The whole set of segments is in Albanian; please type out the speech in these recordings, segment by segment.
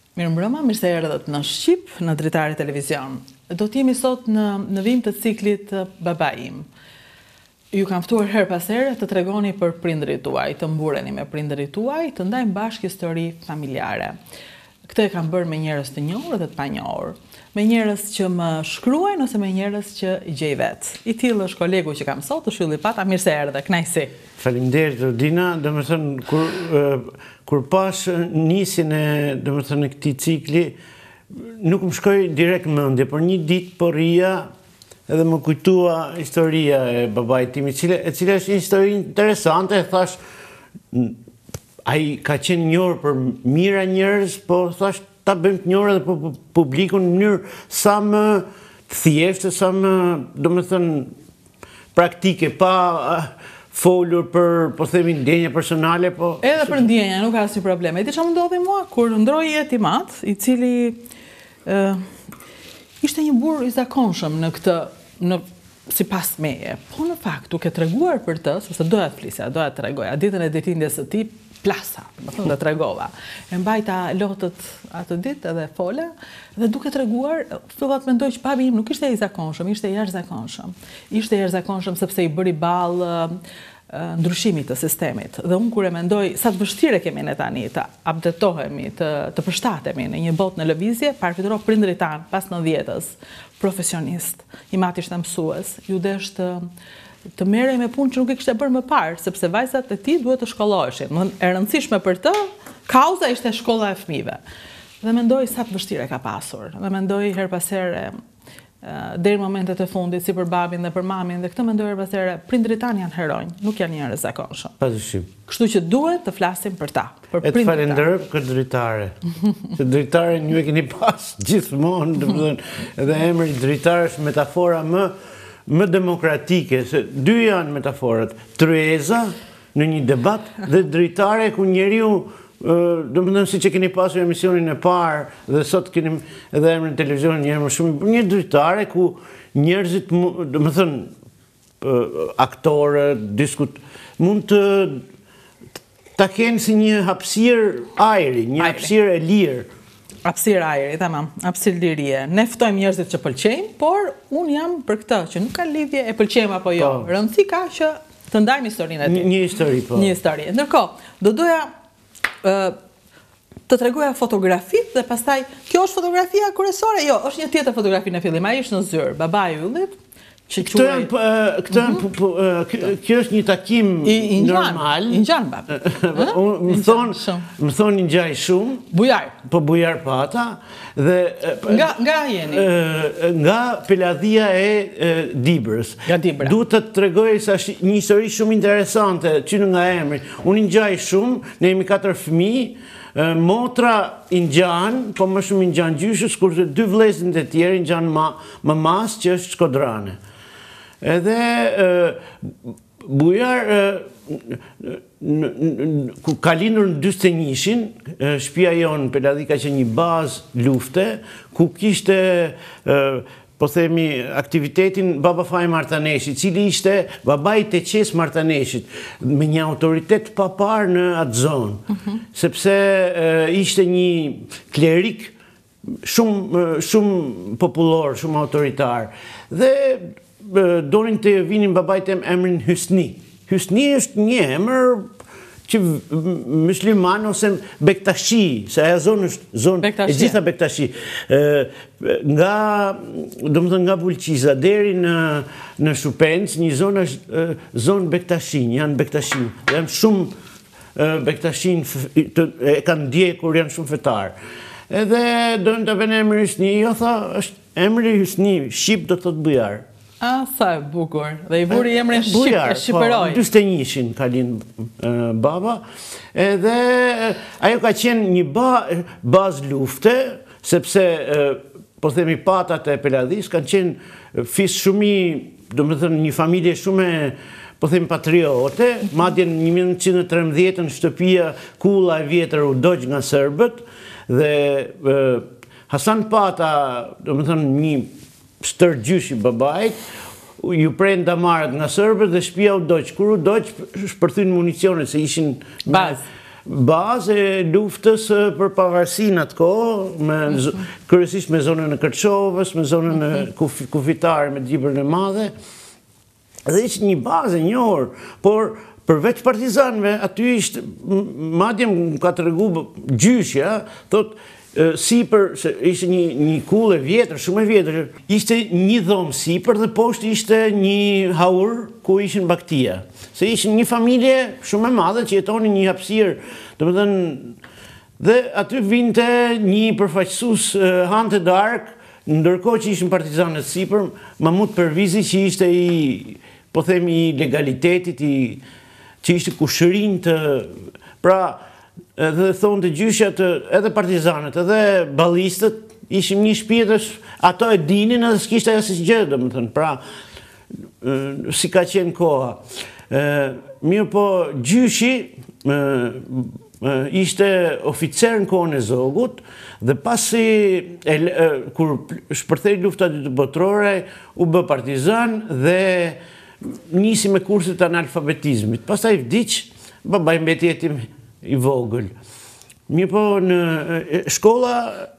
Mirëmbrëma, mirë se erdhët në Shqip, në Dritare Televizion. Do t'jemi sot në vim të ciklit Baba im. Ju kam ftuar her pas here të tregoni për prindërit tuaj, të mbureni me prindërit tuaj, të ndajmë bashkë histori familjare. Këtë e kam bërë me njerëz të njohur dhe të panjohur, me njerëz që më shkruajnë ose me njerëz që i gjej vetë. I tillë është kolegu që kam sot, të shylli pata, mirë se erdhe, kënaqësi. Faleminderit Dina, domethënë kur pas nisin e domethënë këtij cikli, nuk më shkoi direkt në mendje, por një ditë po rria edhe më kujtua historia e babait tim, e cila është një histori interesante, thash, ai ka qenë njohur për mira njerëz, po thash ta bëjmë të njohur edhe për publikun në mënyrë sa më thjeshtë, sa më, domethënë, praktike, pa folur për, po themi, ndjenja personale, po... Edhe për ndjenja, nuk ka asnjë problem. E di çfarë më ndodhi mua kur ndroi Etimat, i cili ishte një burr i zakonshëm në këtë, sipas meje. Po në fakt, duke treguar për të, sepse doja të flisja, doja të tregoja, ditën e ditëlindjes së tij, plasa, më thënë dhe tregova. E mbajta lotët atë ditë edhe fola, dhe duke treguar, fillat mendoj që babi im nuk ishte i zakonshëm, ishte i jashtëzakonshëm. Ishte i jashtëzakonshëm sepse i bëri ballë ndryshimit të sistemit. Dhe unë kur e mendoj sa të vështirë kemi ne tani të updatohemi, të përshtatemi në një botë në lëvizje, parafituro prindërit tanë pas 90-s, profesionist, i mati ishte mësues, ju desh të merrej me punë që nuk e kishte bërë më parë, sepse vajzat e tij duhet të shkolloheshin. E rëndësishme për të, kauza ishte shkolla e fëmijëve. Dhe mendoj sa të vështirë ka pasur. Dhe mendoj her pas here deri në momentet e fundit, si për babin dhe për mamin, dhe këtë mendoj her pas here, prindërit tanë janë heronj, nuk janë njerëz zakonshëm. Padyshim. Kështu që duhet të flasim për ta, për prindërit. E të falenderoj këtë dritare. Se dritare ju e keni pas gjithmonë, domethënë, edhe emri dritare është metafora më demokratike, se dy janë metaforat, tryeza në një debat dhe dritare ku njeriu, domethënë siç e keni pasur emisionin e parë dhe sot keni edhe emrin televizionin një më shumë, një dritare ku njerëzit, domethënë aktorë, mund ta kenë si një hapësirë ajri, një hapësirë e lirë. Hapësirë ajri, tamam, hapësirë lirie. Ne ftojmë njerëzit që pëlqejmë, por unë jam për këtë, që nuk ka lidhje e pëlqejmë apo jo. Rëndësi ka që të ndajmë historinë e tij. Një histori, po. Një histori. Ndërkohë, do doja të tregoja fotografitë dhe pastaj, kjo është fotografia kryesore? Jo, është një tjetër fotografi në fillim, ai është në zyrë, babai i yllit. Kjo është një takim normal. I ngjan babi. Më thonë i ngjaj shumë. Bujar. Po bujar pata. Nga jeni? Nga Peladhia e Dibrës. Nga Dibra. Duhet të tregoj sa një histori shumë interesante, që nga emri. Unë i ngjaj shumë, ne jemi 4 fëmijë. Motra i ngjan, po më shumë i ngjan gjyshës, kurse 2 vëllezërit e tjerë i ngjan mamas që është shkodrane. Edhe Bujar, ku ka lindur në 41-shin, shtëpia jonë në Peladhi ka qenë një bazë lufte, ku kishte, po themi, aktivitetin Baba Faj Martaneshi, cili ishte babai të Qes Martaneshit, me një autoritet pa parë në atë zonë, sepse ishte një klerik shumë popullor, shumë autoritar. Dhe donin të vinin babait tem emrin Hysni. Hysni është një emër që musliman ose Bektashi, se ajo zonë është zonë e gjitha Bektashi. Nga Bulqiza deri në Shupenc, një zonë është zonë Bektashin, janë Bektashin. Janë shumë Bektashin, e kanë ndjekur, janë shumë fetar. Edhe donin të vënë emri Hysni, jo tha, është emri Hysni, shqip do të thotë bujar. Sa e bukur. Dhe i vuri emrin shqiperoj. 41-shin ka lind baba. Edhe ajo ka qenë një bazë lufte, sepse, po themi, patat e Peladhis kanë qenë fis shumë, domethënë një familje shumë, po themi, patriote. Madje në 1913 shtëpia Kulla e vjetër u dogj nga serbët dhe Hasan Pata, domethënë një stërgjyshi babait, ju pren damarët nga serbët dhe shtëpia u doq. Kur u doq, shpërthyn municionet se ishin bazë e luftës për pavarësinë atë kohë, kryesisht me zonën e Kërçovës, me zonën e kufitare me Dibrën e Madhe, dhe ishte një bazë e njohur, por përveç partizanëve, aty ishte, madje më ka tregu gjyshja, thotë sipër, se ishte një kullë e vjetër, shumë e vjetër, ishte një dhomë sipër dhe poshtë ishte një haur ku ishin baktia. Se ishin një familje shumë e madhe që jetoni një hapësirë, domethënë, dhe aty vinte një përfaqësues hante darkë, ndërkohë që ishin partizanët sipër, Mahmut Pervizi që ishte po themi i legalitetit, që ishte kushërin të, pra, edhe thonë të gjyshjat, edhe partizanët, edhe ballistët, ishim një shtëpi, ato e dinin edhe s'kishte asnjë gjë, domethënë, pra, si ka qenë koha. Mirë po, gjyshi ishte oficer në kohën e Zogut, dhe pasi, kur shpërthej lufta dytë botërore, u bë partizan dhe nisi me kurset të analfabetizmit. Pastaj vdiq, babai mbeti jetim i vogël. Mirë po, në shkolla,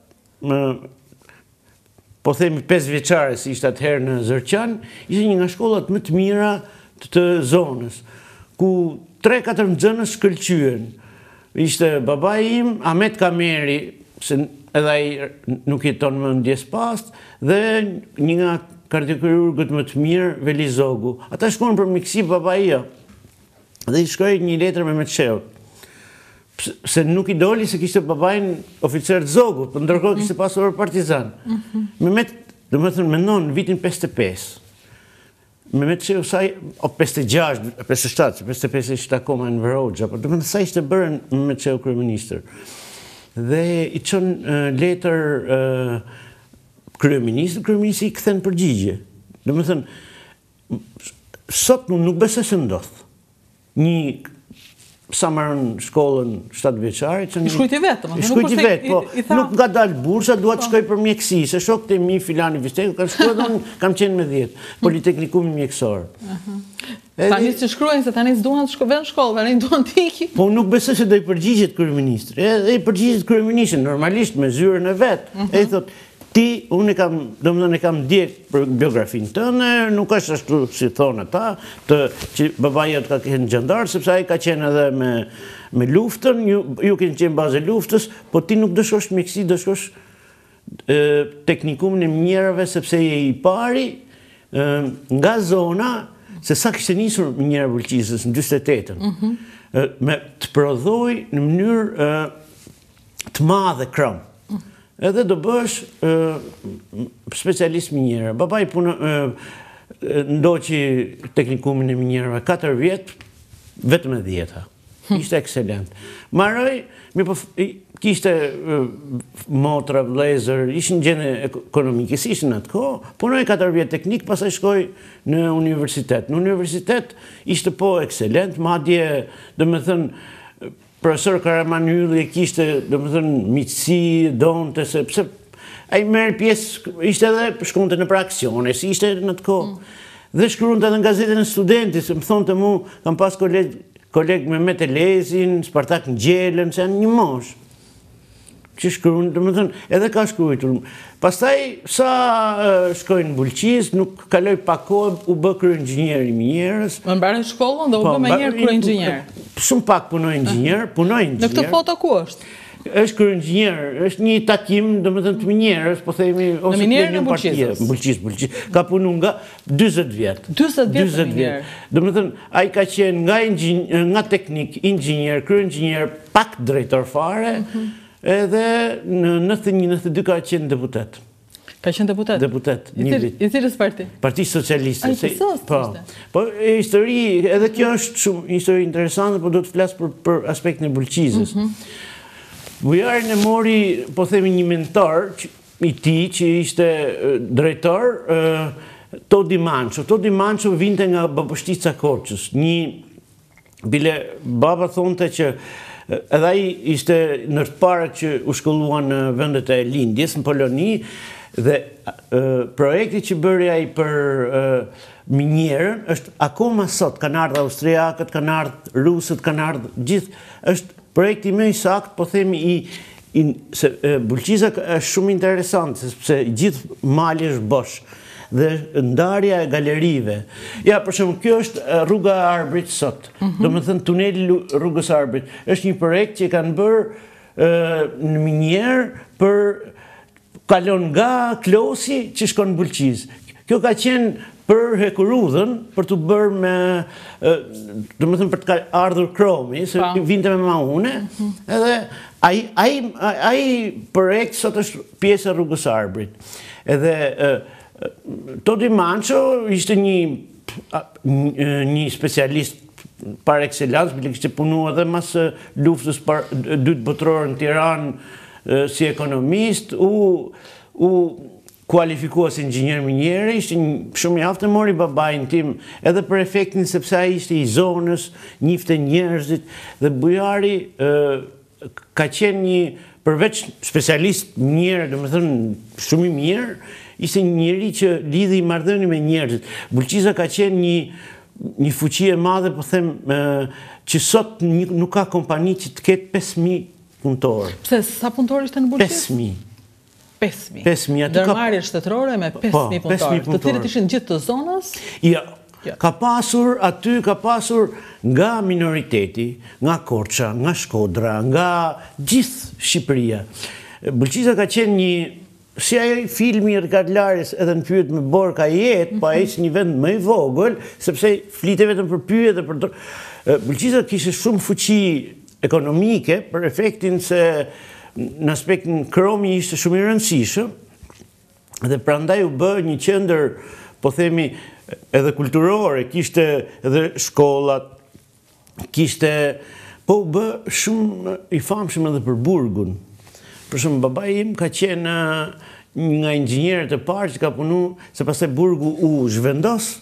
po themi 5 vjeçare, si ishte atëherë në Zërqan, ishte një nga shkollat më të mira të zonës, ku 3-4 nxënës shkëlqyen. Ishte babai im, Ahmet Kameri, se edhe ai nuk jeton më në Djespas, dhe një nga kardiokrurgët më të mirë, Veli Zogu. Ata shkuan për miksi babaia, dhe i shkroi një letër me Meçeut. Se nuk i doli se kishte babain oficer të Zogut, për ndërkohë kishte pasur partizan. Mehmet, domethënë mendon në vitin 55. Mehmet Çeu sa o 56, 57, 55 ishte akoma në Varogja, por domethënë sa ishte bërë Mehmet Çeu kryeministër. Dhe i çon letër kryeministri i kthen përgjigje. Domethënë sot nuk besoj se ndodh. Një sa marrën shkollën 7 vjeçare, që shkruajti vetëm, shkruajti vetë, po nuk nga dalë bursa, dua të shkoj për mjekësi, se shokët e mi filani Visteku kanë shkruar, unë kam qenë me 10, Politeknikumin mjekësor. Tani që shkruajnë se tani s'duan të shkojnë në shkollë, tani duan të ikin. Po nuk besoj se do i përgjigjet kryeministri. Edhe i përgjigjet kryeministri normalisht me zyrën e vet. Ai thotë, ti, unë e kam ndjek për biografinë tënde, nuk është ashtu si thonë ata, që babaja të ka qenë gjandar, sepse ai ka qenë edhe me luftën, ju keni qenë bazë e luftës, po ti nuk do shkosh mjeksi, do shkosh teknikumin e minjerave, sepse je i pari nga zona, se sa kishte nisur minjera Bulqizës në 48-ën, me të prodhoj në mënyrë të madhe krem. Edhe do bësh specialist minjera. Babai ndoqi teknikumin e minjerave 4 vjet, vetëm e 10. Ishte ekselent. Marroi, kishte motra, vëllezër, ishin gjendje ekonomike, si ishin atë kohë, punoi 4 vjet teknik, pastaj shkoi në universitet. Në universitet ishte po ekselent, madje, domethënë, profesor Karaman Ylli kishte, domethënë, miqësi, donte, sepse ai merr pjesë, ishte edhe shkonte në aksione, si ishte në atë kohë. Dhe shkruante edhe në gazetën e Studentit, se më thonte mu, kam pas kolegë Mehmet Elezin, Spartak Ngjelen, se janë një moshë. Që shkruan, domethënë, edhe ka shkruar. Pastaj sa shkoi në Bulqiz, nuk kaloi pak kohë, u bë kryeinxhinier i minjerës. Më mbaroi shkollën dhe u bë më njëherë kryeinxhinier. Shumë pak punoi inxhinier. Në këtë foto ku është? Është kryeinxhinier, është një takim, domethënë të minjerës, po themi ose në minjerën e Bulqizës. Bulqiz. Ka punuar nga 40 vjet. 40 vjet. Domethënë, ai ka qenë nga teknik, inxhinier, kryeinxhinier, pak drejtor fare. Edhe në 91-92 ka qenë deputet. Ka qenë deputet? Deputet, një vit. I cilës parti? Parti Socialiste. A, i pësës të ishte? Po, histori, edhe kjo është shumë histori interesante, po do të flasë për aspektin e Bulqizës. Bujarin e mori, po themi një mentor i ti, që ishte drejtor, Todi Manço. Todi Manço vinte nga Babështica Korçës. Bile, baba thonte që edhe ai ishte në të parët që u shkolluan në vendet e lindjes, në Poloni, dhe projekti që bëri ai për minjerën është akoma sot, kanë ardhur austriakët, kanë ardhur rusët, kanë ardhur gjithë, është projekti më i sakt, po themi se Bulqiza është shumë interesant, sepse gjithë mali është bosh dhe ndarja e galerive. Ja, për shembull, kjo është rruga e Arbrit sot. Domethënë tuneli rrugës Arbrit është një projekt që kanë bërë në Minjerë për kalon nga Klosi që shkon në Bulqiz. Kjo ka qenë për Hekurudhën, për të bërë me, domethënë për të ardhur kromi, se vinte me maune, edhe ai projekt sot është pjesë e rrugës Arbrit. Edhe Todi Manço ishte një specialist par excellence, bile kishte punu edhe mas luftës dytë botërore në Tiranë si ekonomist, u kualifikua si inxhinier minjeri, ishte shumë i aftë, mori babajin tim edhe për efektin sepse ai ishte i zonës, njifte njerëzit, dhe bujari ka qenë një, përveç specialist minjer, domethënë shumë i mirë, ishte një njeri që lidhi marrëdhënie me njerëzit. Bulqiza ka qenë një fuqi e madhe, po them, që sot nuk ka kompani që të ketë 5.000 punëtorë. Pse, sa punëtorë ishte në Bulqiz? 5.000. 5.000. Ndërmarrje shtetërore me 5.000 punëtorë, të cilët ishin gjithë të zonës? Ja, ka pasur nga minoriteti, nga Korça, nga Shkodra, nga gjithë Shqipëria. Bulqiza ka qenë një, si ai filmi Rikard Laris edhe në pyet me borë ka jetë, pa ishte një vend më i vogël, sepse flite vetëm për pyet dhe për... Bulqiza kishte shumë fuqi ekonomike për efektin se në aspektin kromi ishte shumë i rëndësishëm, dhe prandaj u bë një qendër, po themi, edhe kulturore, kishte edhe shkollat, kishte, po u bë shumë i famshëm edhe për burgun. Për shumë, babai im ka qenë nga inxhinierët e parë që ka punu, se pastaj burgu u zhvendos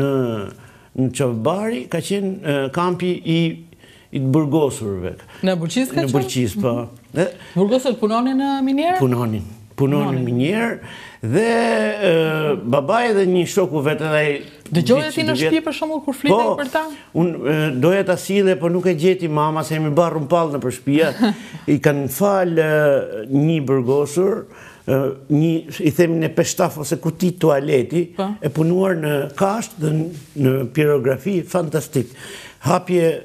në Qovbari, ka qenë kampi i të burgosurve. Në Bulqiz ka qenë? Në Bulqiz, po. Burgosurët punonin në minjerë? Punonin minjerë, dhe babai dhe një shoku vetë dhe... Dëgjoje ti në shtëpi për shembull kur flitej për ta? Unë doja ta sille, po nuk e gjeti mama, se jemi barrun pallë nëpër shtëpia. I kanë falë një burgosur, i themi në peshtaf ose kuti tualeti, e punuar në kasht dhe në pirografi, fantastik. Hapje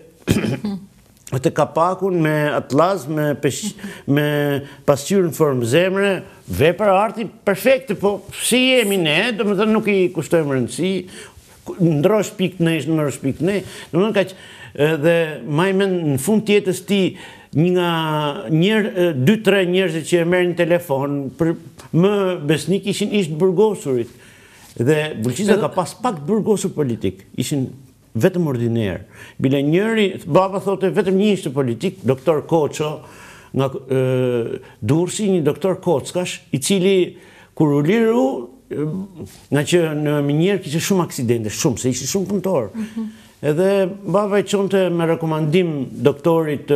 të kapakun me atlas, me pasqyrë në formë zemre, vepër arti perfekte, po si jemi ne, domethënë nuk i kushtojmë rëndësi, ndrosh pikë ne, ndrosh pikë ne, domethënë kaq, dhe majmen në fund të jetës ti një nga 2-3 njerëzit që e merrin telefon, më besnik ishin ishtë burgosurit, dhe Bulqiza ka pas pak burgosur politik, ishin vetëm ordiner. Bile njëri, baba thote vetëm një ishte politik, doktor Koço, nga Durrësi, një doktor Kockash, i cili kur u liru, nga që në minjerë kishte shumë aksidente, shumë, se ishte shumë punëtor. Edhe baba i çonte me rekomandim doktorit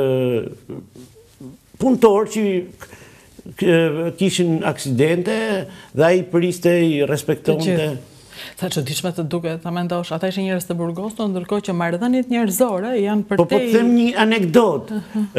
punëtor që kishin aksidente, dhe ai priste, i respektonte. Sa çuditshme të duket, ta mendosh, ata ishin njerëz të burgosur, ndërkohë që marrëdhëniet njerëzore janë përtej... Po të them një anekdotë.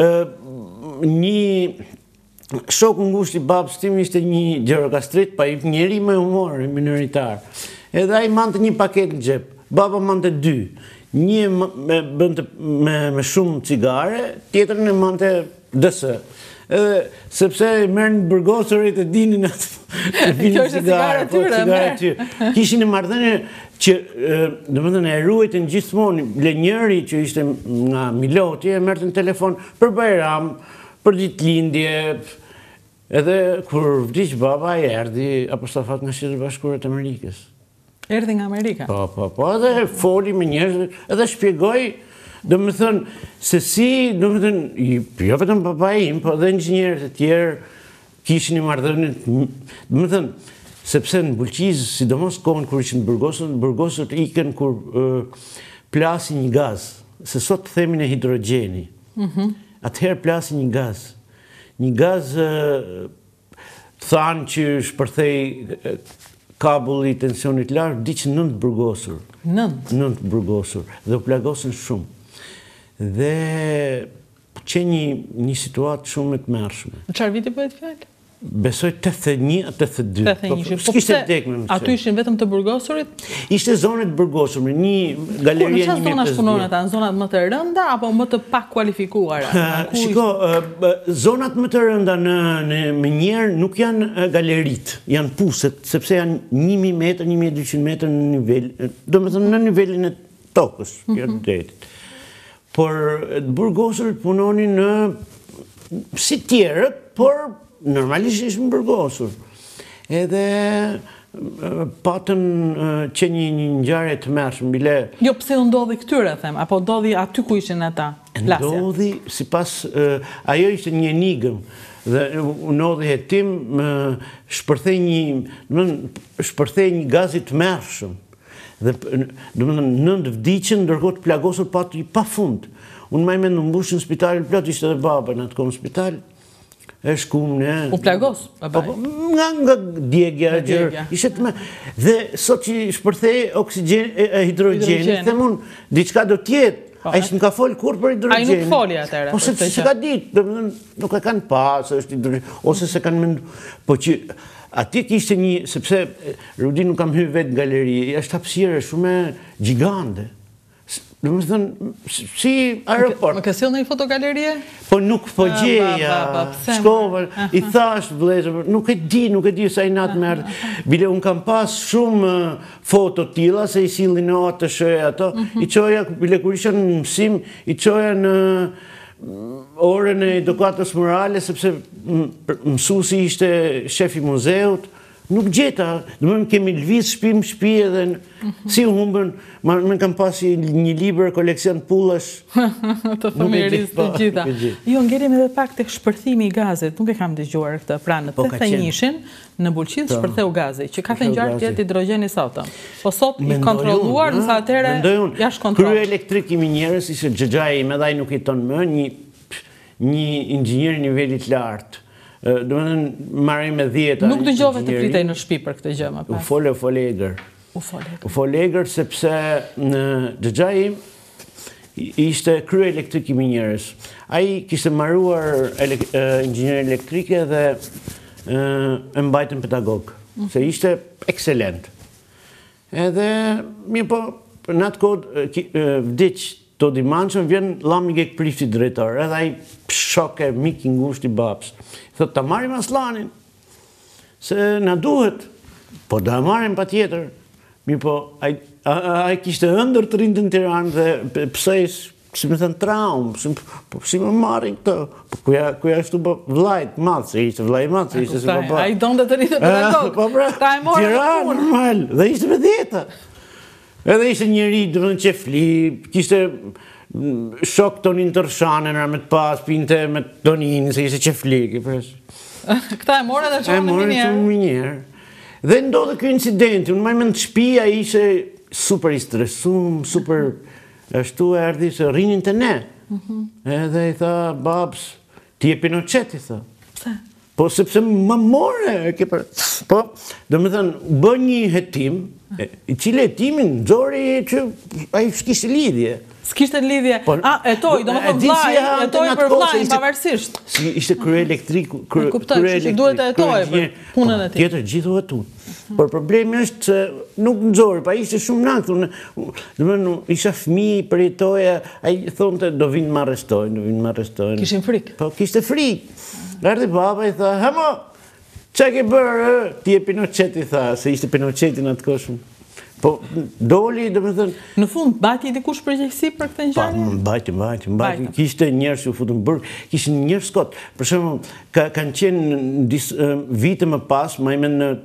Një shoku ngushtë i babës tim ishte një gjirokastrit, pa i njeri me humor, minoritar. Edhe ai mante një paket në xhep, baba mante 2. Një bënte me shumë cigare, tjetrën e mante DS. Edhe sepse merën burgosurit e dinin atë kjo është cigare atyre. Kishin e marrëdhënie që domethënë e ruajtën gjithmonë, le njëri që ishte nga Miloti e merrte në telefon për Bajram, për ditëlindje. Edhe kur vdiq baba i erdhi apostafat nga Shtetet e Bashkuara të Amerikës. Erdhi nga Amerika? Po, edhe foli me njerëz, edhe shpjegoi, domethënë, se si, domethënë, jo vetëm babai im, po edhe inxhinierët e tjerë kishin i marrëdhënie, domethënë, sepse në Bulqiz, sidomos kohën kur ishin burgosur ikën kur plasi një gaz, se sot themin e hidrogjeni. Atëherë plasi një gaz. Një gaz thanë që shpërthej kabulli i tensionit lartë, diqë 9 burgosur. 9 burgosur, dhe u plagosën shumë. Dhe qenë një situatë shumë të mërshme. Në çfarë viti bëhet fjalë? Besoj 81, 82. 81. S'kishte vdek me më qenë. Aty ishin vetëm të burgosurit? Ishte zonet burgosur, një galeria 1 Në çfarë zonash punon ata? Në zonat më të rënda apo më të pak kualifikuara? Shiko, zonat më të rënda në Minjerë nuk janë galerit, janë puset, sepse janë 1000 metrë, 1200 metrë në nivel, do më thënë në nivelin e tokës, jo të detit. Por burgosurit punonin në si tjerët, por normalisht ishë më burgosur. Edhe patën që një ngjarje të mërshme, bile... Jo, pse u ndodhi këtyre, them, apo ndodhi aty ku ishin ata, plasja? Ndodhi, sipas, ajo ishte një enigëm, dhe ndodhi hetim, shpërthej një gazit të mërshëm. Dhe, nëndë vdicën, ndërkohë të plagosur pati pa fund. Unë maj me në mbushë në spitalin plot, ishte dhe baba në atë kom spital, e shkum në... U plagos, babaj? Nga djegja, gjërë, ishte të me... Dhe sot që shpërthej hidrogeni, them unë, diçka do tjetë, a ishtë në ka folë kur për hidrogeni? A i nuk foli atëre? Po se ka ditë, nuk e kanë pasë, ose se kanë mëndu... Po që ati kishte një, sepse Rudi nuk kam hyrë vetë në galeri, është hapësire shumë gjigande. Dhe më thënë, si aeroport. Më kësil në një fotogalerie? Po nuk po gjeja, shkova, i thash vlezër, nuk e di sa i natë mërë. Bile unë kam pas shumë foto tila, se i sillin në atë të shëja ato, i qoja, bile kur isha në mësim, i qoja në orën e edukatës morale, sepse mësuesi ishte shefi muzeut, nuk gjeta, dhe më kemi lëviz shpi edhe si u humbën, më kam pasi një libër koleksion pullash. Të fëmijërisë të gjitha. Jo, ngelim edhe pak të shpërthimi i gazit, nuk e kam dëgjuar këtë pranë, të thënjishin në Bulqinë shpërtheu gazi, që ka thënë gjarë tjetë hidrogeni sotëm. Po sot i kontroluar, nësa atere jashtë kontrol. Krye elektrik i Minjerës, ishte xhaxhai im, edhe ai nuk jeton më, një inxhinier nivelit lartë. Do më thënë marrim me 10. Nuk dëgjove të fritej në shtëpi për këtë gjë më pas. U fole egrë. U fole egrë sepse në xhaxhai im ishte krye elektrik i Minjerës. Ai kishte marruar inxhinier elektrike dhe e mbajtën pedagog, se ishte ekselent. Edhe, mirë po, në atë kodë vdiq Todi Mançën, vjen Lamigek Prifti drejtor, edhe ai shoke, mik i ngushtë i babs. Thot, ta marrim Aslanin, se na duhet, po da marrim pa tjetër. Mirë po, ai kishte ëndër të rindë në Tiranë dhe pësej, si me thënë traumë, si me marrin këto, kuja ashtu po vlajt madhë, se ishte vlajt madhë, se ishte se po A i donë të rindë të pedagog, ta e morë në Tiranë, normal, dhe ishte me 10. Edhe ishte njëri, dhe më në qefli, kishte shok Tonin Tërshanën, me të pas, pinte me Tonin, se ishte qefli. Këta e morë dhe qonë në minjerë. Dhe ndodhe kjo incidenti, unë maj me në të shpia ishe super i stresum, super ashtu e erdi se rinin të ne. Edhe i tha, babs, ti e Pinochet, i tha. Pse? Po sepse më more, po, do me thënë, bë një hetim, i cile hetimin nëzori që a i s'kishtë lidhje. S'kishtë lidhje, etoj, do me thënë vlaj, etoj për vlaj, pavarësisht. Ishte krye elektrik, kuptoj, që duhet e etoj për punën e ti. Tjetër gjithu e tu. Por problemi është se nuk nëzori, pa ishte shumë nakë, dhe me isha fmi për jetoja, a i thonë të do vinë më arrestojnë, Kishin frikë? Po, kishte frikë. Ardi baba i tha, hamo, që ke bërë, ti e Pinochet, i tha, se ishte Pinochetin atë koshëm. Po, doli, dhe me thënë... Në fund, bati i dikush përgjegjësi për këtë ngjarje? Mbajti. Kishte njerës që u futën bërë, kishte njerës skot. Për shumë, kanë qenë vite më pas, ma ime në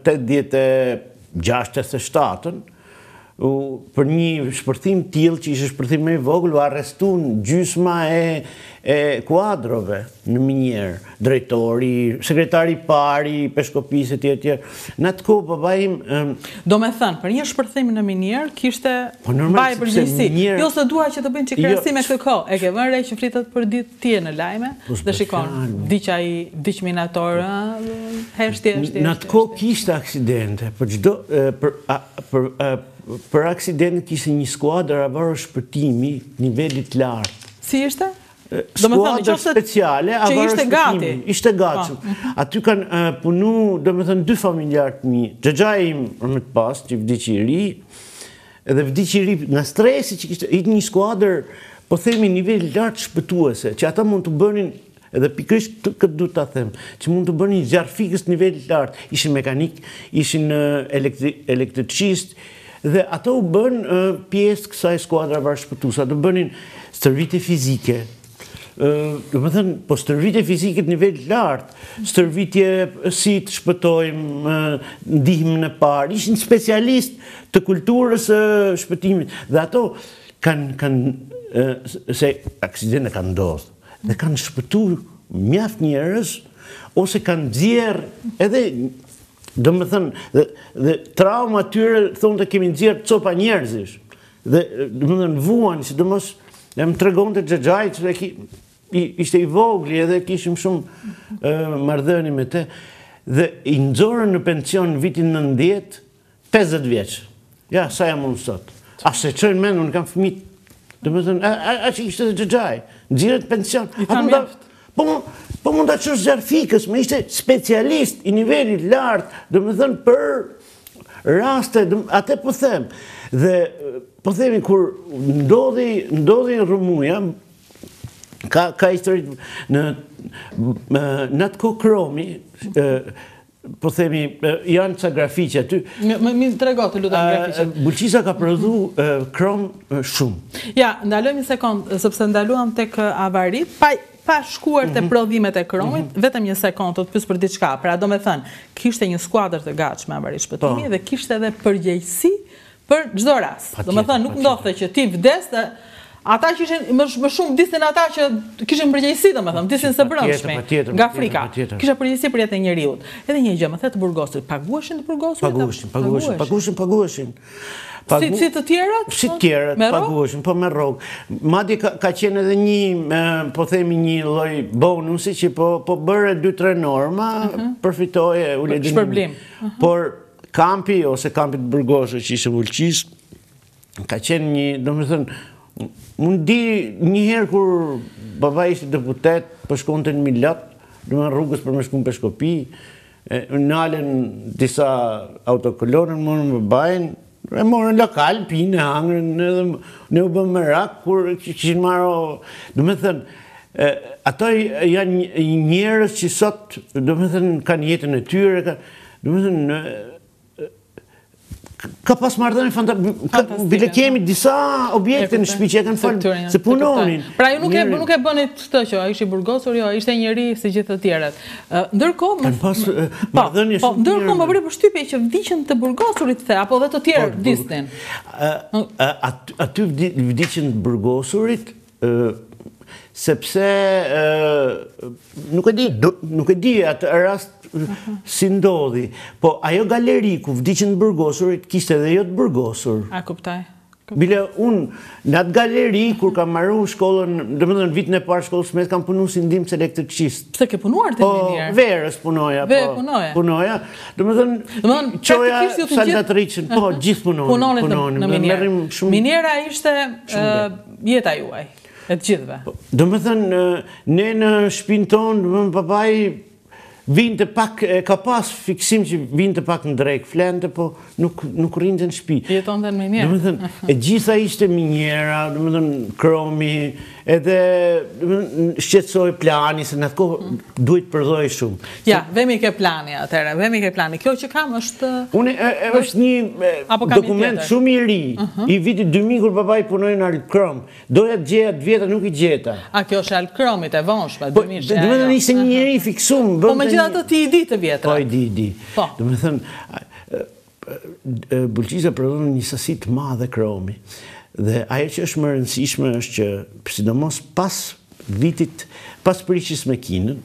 86-87, për një shpërthim tillë që ishte shpërthim me i vogël, u arrestun gjysma e kuadrove në Minjerë, drejtori, sekretari pari, peshkopisë e tjetër. Në atë kohë, baba im... Do me thënë, për një shpërthim në Minjerë, kishte baj përgjegjësi. Jo se dua që të bëjnë që krahasim me këtë kohë. E ke vënë re që fritet për ditë tje në lajme, dhe shikon, diq minator, heshtje. Në atë kohë kishte aksidente, për aksident kishte një skuadër avaro shpërtimi nivelit lartë. Si ishte? skuadrë speciale, që ishte gati. Ishte gatshëm. Aty kanë punu, do me thënë, 2 familjarë të mi. Xhaxhai im më të pas, që vdiq i ri, edhe vdiq i ri nga stresi që kishte, ishte një skuadrë, po themi nivel lartë shpëtuese, që ata mund të bënin, edhe pikrisht këtë du të them, që mund të bënin zjarfikës nivel lartë, ishin mekanik, ishin elektricist, dhe ato u bën pjesë kësaj skuadra bashkëpunëtuese, ato bënin stërvitje fizike. Do më thënë, po stërvitje fizike të nivel lartë, stërvitje si të shpëtojmë, ndihmë në parë, ishin specialist të kulturës shpëtimit, dhe ato kanë, se aksidente kanë ndodhur, dhe kanë shpëtu mjaft njerëz, ose kanë nxjerrë edhe, do më thënë, dhe trauma tyre thonë të kemi nxjerrë copa njerëzish, dhe do më thënë vuan, sidomos e më tregon të Xhaxhai, që ishte i vogli edhe kishim shumë marrëdhënie me te, dhe i nxorën në pension në vitin 90, 50 vjeç. Ja, sa jam unë sot. A se çojnë mend, unë kam fëmijë. Do më thënë, a që ishte dhe Xhaxhai, nxjerrët pension. Po mund të qosh zjarfikës, me ishte specialist i nivelit lartë, do më thënë për raste, atë po them. Dhe po themi, kur ndodhi rrëmuja, ka historit në atë kohë Kromi, po themi, janë ca grafiqe aty. Mi të rego të lutem grafiqe. Bulqisa ka prodhu Krom shumë. Ja, ndalojmë një sekund, sepse ndaluam tek avarit, pa shkuar të prodhimet e Kromit, vetëm një sekund të pyes për diçka. Pra do me thënë, kishte një skuadër të gatshme avarit shpëtimi dhe kishte edhe përgjegjësi për çdo rast. Do me thënë, nuk ndodhte që ti vdes dhe ata që ishin më shumë vdisin ata që kishin përgjegjësi, do me thënë, vdisin së brëndshme nga Afrika. Kisha përgjegjësi për jetën e njeriut. Edhe një gjë, më the të burgosurit, paguheshin të burgosurit? Paguheshin. Si të tjerët? Si të tjerët, paguheshin, po me rrogë. Madje ka qenë edhe një, po themi një lloj bonusi që po bërë 2-3 norma, përfitoje uledimin. Shpërblim. Por kampi, ose kampi të Burgosit që ishte Vulqis, ka qenë një, do me thënë, unë di njëherë kur baba ishte deputet, për shkonte në Milat, do me rrugës për me shku në Peshkopi, nalen disa autokolonën, morën më bajnë, e morën lokal, pinë, hangrën, edhe ne u bëm merak, kur kishin marrë, do me thënë, ato janë njerëz që sot, do me thënë, kanë jetën e tyre, do me thënë, ka pas marrëdhënie fantastike. Bile kemi disa objekte në shtëpi që e kanë falë, se punonin. Pra ju nuk e bënit këtë që a ishi burgosur, jo, ishte njëri si gjithë të tjerët. Ndërkohë, kanë pas marrëdhënie shumë. Ndërkohë më bëri përshtypje që vdiqën të burgosurit the, apo dhe të tjerë vdisnin. Aty vdiqën të burgosurit, sepse nuk e di atë rast si ndodhi, po ajo galeri ku vdiqën të burgosurit kishte edhe jo të burgosur. A kuptaj. Bile unë, në atë galeri, kur kam marru shkollën, dhe më dhe në vitën e parë shkollës mes, kam punu si ndimës elektricist. Pse ke punuar të një njerë? Verës punoja. Punoja. Dhe më dhe në qoja saltatricën, po, gjithë punonin. Punonin në minjerë. Minjera ishte jeta juaj, e të gjithve. Dhe më thënë, ne në shpinë tonë, dhe më papaj, vinte pak, ka pas fiksim që vinte pak në drejk, flente, po nuk rinte në shtëpi. Jeton dhe në minjerë. Do me thënë, e gjitha ishte minjera, do me thënë, Kromi, edhe shqetësoj plani, se në atë kohë duhet përdoj shumë. Ja, vemi ke plani atëre, vemi ke plani. Kjo që kam është... është një dokument shumë i ri, i vitit 2000 kur babaj punoj në Alt Krom. Doja të gjeja të vjeta, nuk i gjeta. A, kjo është Alt Kromit e vonshme, 2000. Do me thënë, ishte një njeri fiksum. Po me gjitha të ti i di të vjetra. Po i di. Do me thënë, Bulqisa përdojnë një sasit madhe Kromi. Dhe ajo që është më rëndësishme është që, sidomos pas vitit, pas prishjes me Kinën,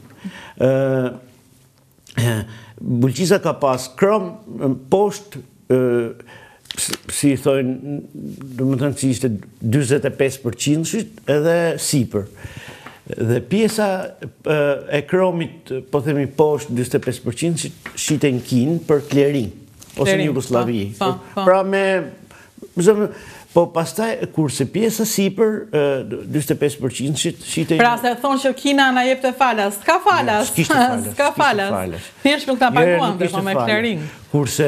Bulqisa ka pas Krom poshtë, si i thojnë, do më thënë që ishte 25% edhe sipër. Dhe pjesa e Kromit, po themi poshtë 25% shite në Kinë për Klerin, ose në Jugoslavi. Pra me... Po pastaj, kurse pjesa sipër, 45% shitej... Pra se thonë që Kina na jep të falas, s'ka falas, s'ka falas. Thjesht nuk ta paguan, dhe me clearing. Kurse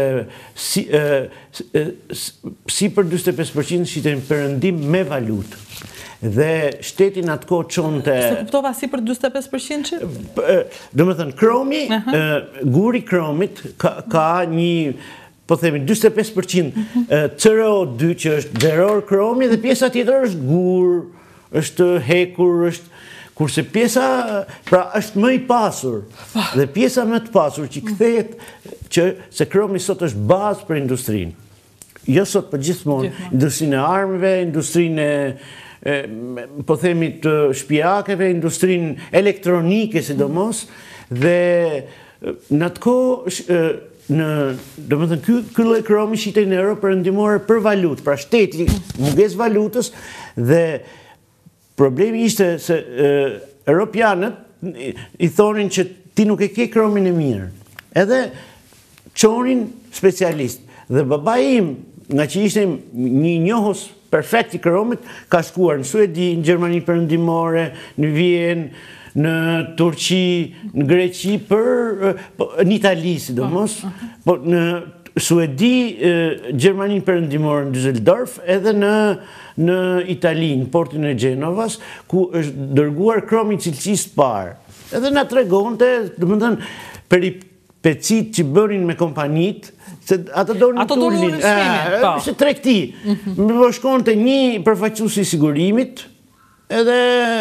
sipër 45% shitej perëndim me valutë. Dhe shtetin atë kohë çonte... Se kuptova sipër 45%? Do me thënë, kromi, guri kromit ka një... po themi 45% CO2 që është zeror kromi dhe pjesa tjetër është gur, është hekur, kurse pjesa pra është më i pasur dhe pjesa më të pasur që kthehet që se kromi sot është bazë për industrinë. Jo sot për gjithmonë, industrinë e armëve, industrinë po themi të shtëpiakeve, industrinë elektronike sidomos dhe në atë kohë do me thënë, ky lloj kromi shitej në euro perëndimore për valutë, pra shteti mungesë valutës dhe problemi ishte se europianët i thonin që ti nuk e ke kromin e mirë. Edhe çonin specialist. Dhe babai im, nga që ishte një njohës perfekt i kromit, ka shkuar në Suedi, në Gjermani perëndimore, në Vjenë, në Turqi, në Greqi, në Itali, sidomos, po në Suedi, Gjermani perëndimore në Düsseldorf, edhe në Itali, në portin e Gjenovas, ku është dërguar kromi cilësisë parë. Edhe na tregonte, domethënë, peripecit që bënin me kompanit, se ata donin tullin, ishte tregti. Më shkonte një përfaqësues i sigurimit, edhe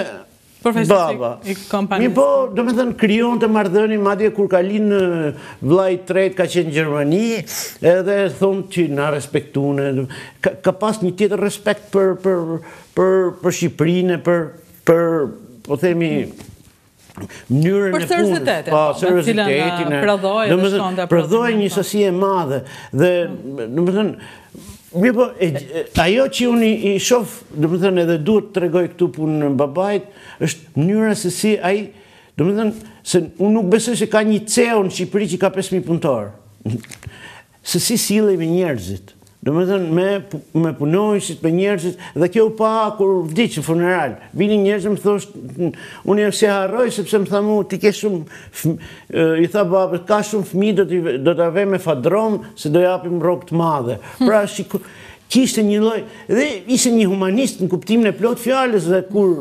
baba. Mi po, do me thënë, kryon të mardhëni, madje kur ka linë vllai i tretë ka qenë në Gjermani, edhe thonë që na respektune. Ka pas një tjetër respekt për Shqipërinë, për, po themi, mënyrën e punës. Për seriozitetin. Prodhoi një sasi e madhe. Dhe, do me thënë, ajo që unë i shoh, do me thënë edhe duhet të tregoj këtu punë në babait, është mënyra se si ai, do me thënë, se unë nuk besoj se ka një CEO në Shqipëri që ka 5.000 punëtorë. Se si sillej me njerëzit. Do me thënë, me punonjësit, me njerëzit, dhe kjo pa kur vdiq në funeral. Vini njerëzit më thoshtë, unë jam se harroj, sepse më tha mu, ti ke shumë, i tha babët, ka shumë fëmijë, do të ave me fadrom, se do japim rrogë të madhe. Pra, kishte një lloj, dhe ishte një humanist në kuptimin e plot fjalës, dhe kur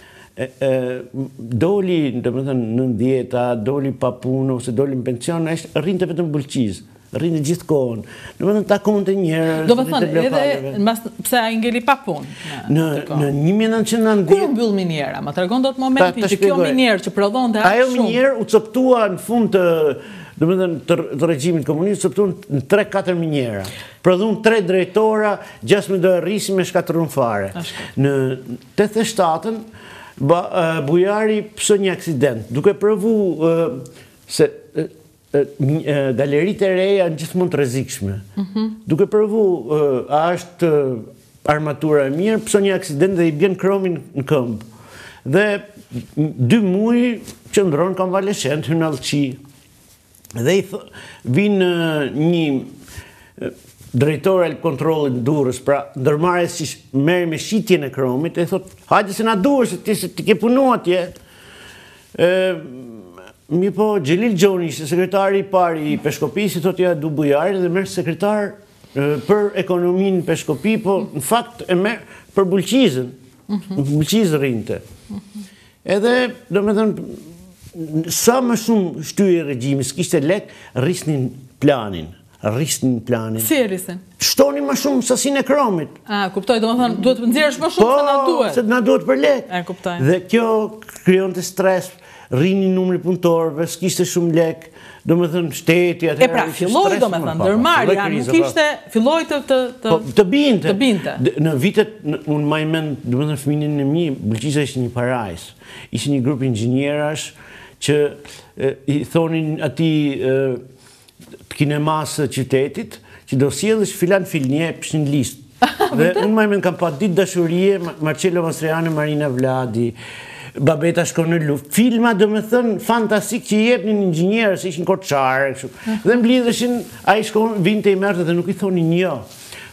doli, do me thënë, 90-ta, doli pa punë, ose doli në pension, rrinte vetëm bulqiz. Rrinë gjithë kohën. Do me thënë takon të njerëz. Do me thënë, edhe pse a ngeli pa punë? Në 1990... Kur mbyll miniera? Ma tregon do të momenti që kjo minierë që prodhon të ajo minierë u coptua në fund të, do me thënë, të regjimit komunist, coptuan në 3-4 miniera. Prodhun 3 drejtora, 16 do e rrisi me shkatërun fare. Në 87-ën, bujari pësë një aksident, duke provu se galeritë e reja në gjithmonë të rrezikshme. Duke provu a është armatura e mirë, pëso një aksident dhe i bjen kromin në këmbë. Dhe 2 muaj qëndron konvaleshent, hyn allëqi. Dhe vinë një drejtori e kontrollit në Durrës, pra ndërmarrës që merri me shitjen e kromit, e thot, hajde se na duhet, se ti ke punu atje. Mi po, Xhelil Gjoni, ishte sekretari i pari i Peshkopis, i thot ja du bujari dhe merë sekretar për ekonominë në Peshkopi, po në fakt e merë për bulqizën. Bulqizë rrinte. Edhe, do me thënë, sa më shumë shtyje regjimi, s'kishte lek, rrisnin planin. Si e rrisin? Shtoni më shumë sasin e kromit. Kuptoj, do me thënë, duhet të nxjerrësh më shumë se na duhet. Po, se na duhet për lek. Kuptoj. Dhe kjo krijon të stres, rrini numri punëtorëve, s'kishte shumë lek, do me thënë shteti, atëherë... pra, filloj, do me thënë, ndërmarrja, nuk ishte, filloj të binte. Në vitet, unë ma i mend, do me thënë fëminin e mi, Bulqiza ishte një parajs. Ishte një grup inxhinierash që i thonin ati kinemas qytetit, që do sjellësh filan filnje, pëshin listë. Dhe unë ma i mend kam pa ditë dashurie, Marcello Mastroianni, Marina Vladi, Babeta shkon në luftë. Filma, do me thënë, fantastik që i jepnin inxhinierë, se ishin korçarë. Dhe mblidheshin, a i shkon, vinte i mërte dhe nuk i thoni një.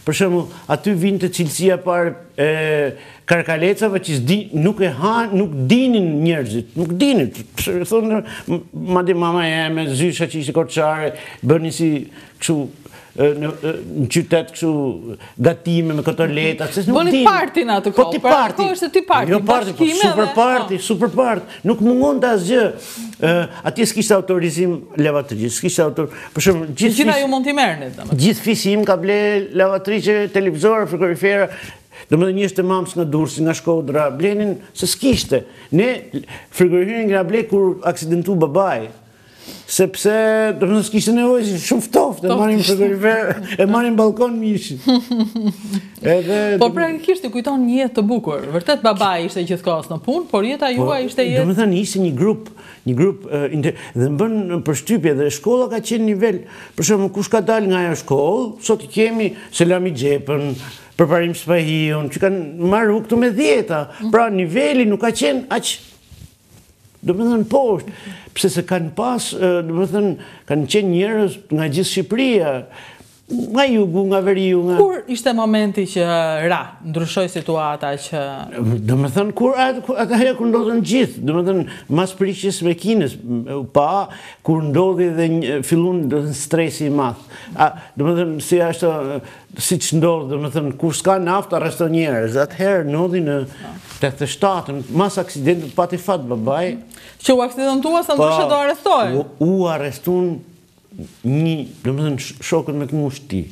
Për shembull, aty vinte cilësia parë e karkalecave që nuk e hanë, nuk dinin njerëzit, nuk dinin. Thonë, madje mama jeme, zysha që ishte Korçare, bëni si kështu në qytet kështu gatime me kotoleta. Bëni partin atë kohë. Po ti parti. Është ti parti. Jo parti, super parti. Nuk mungon të asgjë. Atje s'kishte autorizim lavatriçe, s'kishte për shembull, gjithë ju mund t'i merrni. Gjithë fisi im ka ble lavatriçe, televizor, frigorifera. Domethënë një është mams nga Durrësi, nga Shkodra, blenin se s'kishte. Ne frigoriferin nga ble kur aksidentu babai. Sepse domethënë s'kishte nevojë, shumë ftoftë, e marrin frigorifer, e marrin balkon mishin. Po praktikisht i kujton një jetë të bukur. Vërtet babai ishte gjithkohës në punë, por jeta juaj ishte jetë. Domethënë ishte një grup dhe më bën përshtypje dhe shkolla ka qenë nivel. Për shembull, kush ka dalë nga ajo shkollë, sot i kemi Selami Xhepën, Përparim Spahiun, që kanë marrë këtu me 10. Pra niveli nuk ka qenë aq, domethënë poshtë, pse se kanë pas, domethënë kanë qenë njerëz nga gjithë Shqipëria, nga jugu, nga veriu, nga... Kur ishte momenti që ndryshoi situata që... Domethënë, atëherë kur ndodhen gjithë, domethënë, mas prishjes me Kinës, kur ndodhi dhe fillun stresi i madh. Domethënë, si ashtu, siç ndodh, domethënë, kur s'ka naftë, arreston njerëz. Atëherë ndodhi në 87-ën, mas aksidentit pati fat babai. Që u aksidentua sa ndryshe do arrestohen? U arrestuan domethënë shokët me këmush ti.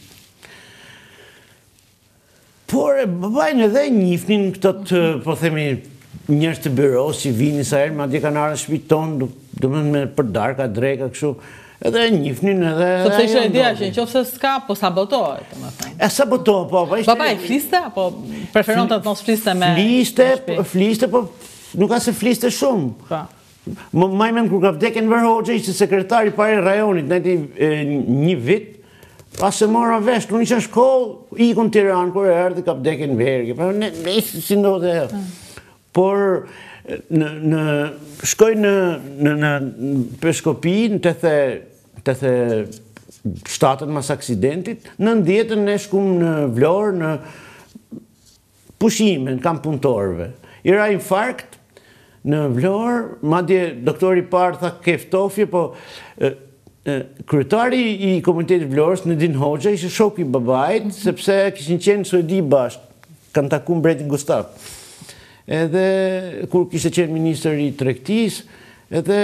Por babajnë edhe njifnin këtot, po themi, njerëz të byros që vinin sa herë, madje kanë ardhur në shtëpinë tonë, domethënë për darka, dreka, kështu. Edhe njifnin edhe... Sepse ishte ideja që nëse s'ka, po sabotohet, domethënë. Sabotohet, po. Babai fliste, apo preferonte të mos fliste me... Fliste, po nuk ka se fliste shumë. Majmen kur ka vdekën Enver Hoxha, ishte sekretari pare rajonit, një vit, pas se mora vesh, unë isha shkollë, ikun Tiranë, kur e erdhi ka vdekën Enver, ne si ndodhe e. Por, shkoj në Peshkopi, në 87-ën mas aksidentit, në 90-ën ne shkum në Vlorë, në pushime, në kamp punëtorëve. I ra infarkt, në Vlorë, madje doktori parë tha keftofje, po kryetari i komunitetit Vlorës, Nedin Hoxha, ishte shoku i babait, sepse kishin qenë Suedi bashkë, kanë taku mbretin Gustav. Edhe kur kishte qenë ministër i tregtisë, edhe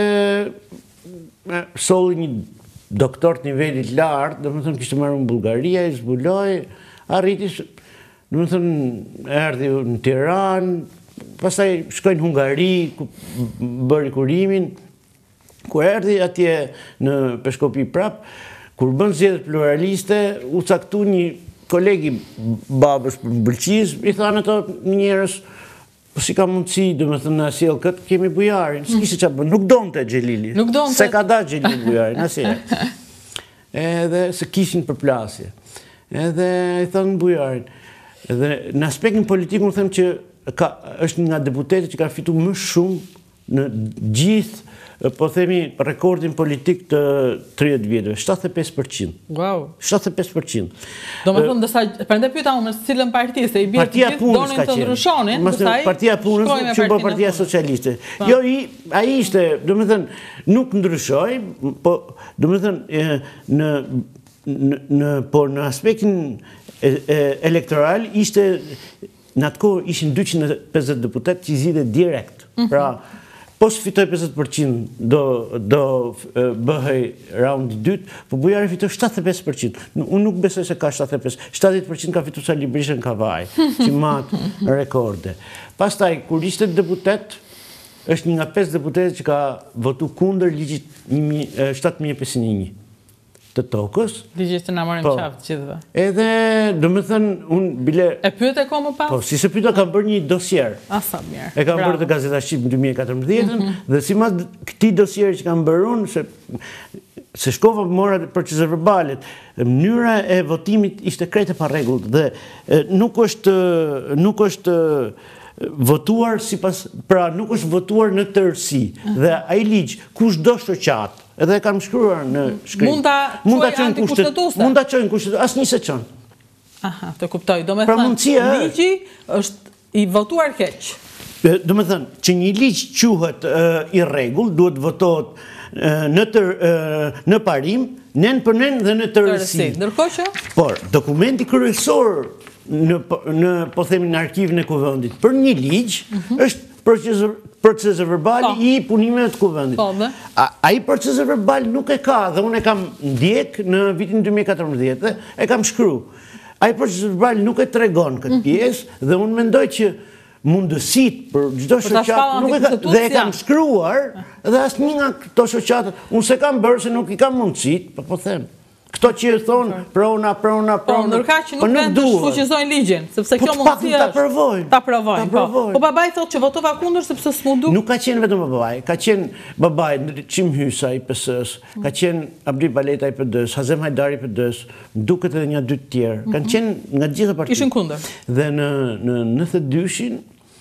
solli një doktor të nivelit lartë, domethënë kishte marrë në Bullgaria, i zbuloi, arriti, domethënë erdhi në Tiranë. Pastaj shkojnë në Hungari, ku bëri kurimin, ku erdhi atje në Peshkopi prap, kur bën zgjedhje pluraliste, u caktu një kolegi babës për Mbëlqiz, i thanë ato njerëz, po si ka mundësi, domethënë na sjell kët, kemi bujarin, s'kishte çfarë bën, nuk donte Xhelili. Se ka dalë Xhelili bujarin, asnjëherë. Edhe se kishin përplasje. Edhe i thanë bujarin. Edhe në aspektin politik unë them që është nga deputetët që ka fitu më shumë në gjithë, po themi, rekordin politik të 30 vjetëve, 75%. Wow. 75%. Do më thëmë, përnde pyta unë në cilën parti, se i bjetë të gjithë donin të ndryshonin, Partia Punës, që po Partia Socialiste. Jo, a i ishte, do më thënë, nuk ndryshoj, po, do më thënë, por në aspektin elektoral ishte... Në atë kohë ishin 250 deputet që i zgjidhe direkt. Pra, po s'fitoj 50% do bëhej raundi dytë, po bujari fitoj 75%. Unë nuk besoj se ka 75%. 70% ka fitu Sali Berisha në Kavaj, që matë rekorde. Pastaj, kur ishte deputet, është një nga 5 deputetet që ka votu kundër ligjit 7501 të tokës. Ligjit të na marrim qaftë gjithëve. Edhe, do më thënë, unë bile... E pyet e ko më pas? Po, si se pyta kam bërë një dosjer. Asa mirë. E kam bërë të Gazeta Shqip në 2014, dhe si mas këti dosjer që kam bërë unë, se shkova mora procese verbalet, mënyra e votimit ishte krejt e pa rregull, dhe nuk është votuar pra nuk është votuar në tërësi, dhe ai ligj, kush do shoqat, edhe e kam shkruar në shkrim. Mund ta qojnë antikushtetuese? Mund ta qojnë kushtetuese, asnjë se çon. Aha, të kuptoj. Do me Pra thënë, mundësia ligji është i votuar keq. Do me thënë, që një ligj quhet i rregull, duhet votohet në parim, nen për nen dhe në tërësi. Ndërkohë që? Por, dokumenti kryesor në po themi në arkivin e kuvendit për një ligj është procesi verbal i punimeve të kuvendit. Ai procesi verbal nuk e ka, dhe unë e kam ndjek në vitin 2014, e kam shkru. Ai procesi verbal nuk e tregon këtë pjesë dhe unë mendoj që mundësit për çdo shoqat nuk e ka, dhe e kam shkruar dhe asnjë nga këto shoqatet unë se kam bërë se nuk i kam mundësit, po them. Këto që e thonë prona. Po, ndërka që nuk vend të shfuqizojnë ligjin, sepse kjo mundësi është. Ta provojnë. Po babai thotë që votova kundër sepse s'mu duk. Nuk ka qenë vetëm babai, ka qenë babai Çim Hysa i PS-s, ka qenë Abdi Baleta i PD-s, Hazem Hajdari i PD-s, duket edhe një dy të tjerë. Kanë qenë nga gjitha partitë. Ishin kundër. Dhe në 92-shin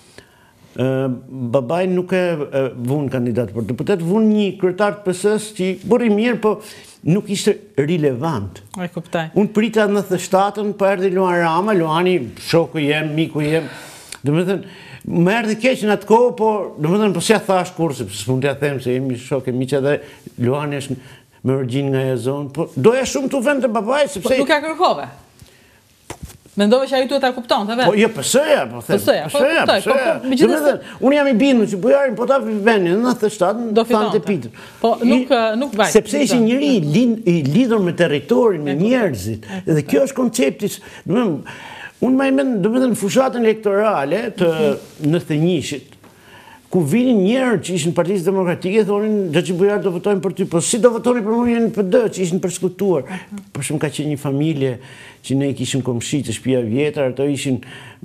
babai nuk e vun kandidat për deputet, vun një kryetar të PS-s që bëri mirë, po nuk ishte relevant. E kuptoj. Unë prita në 97-ën, po erdhi Luan Rama, Luani, shoku jem, miku jem. Domethënë, më erdhi keq në atë kohë, po domethënë po s'ja thash kurrë, sepse s'mund t'ja them se jemi shokë miq edhe Luani është me origjinë nga ajo zonë, po doja shumë të vend të babai sepse po nuk ja kërkove. Mendove që ai duhet ta kuptonte vetë. Po jo PS-ja, po them. PS-ja. Megjithatë, unë jam i bindur që bujarin po ta vënë në 97 do fitonte Pitër. Po nuk vaj. Sepse ishte njëri i lidhur me territorin, me njerëzit. Dhe kjo është koncepti, unë më mend, domethënë fushatën elektorale të 91-shit, ku vinin njerë që ishin Partisë Demokratike, thonin Xhaxhi Bujar do votojnë për ty, po si do votoni për mua në PD, që ishin persekutuar. Për shumë ka qenë një familje që ne kishim komshi të shtëpia vjetër, ato ishin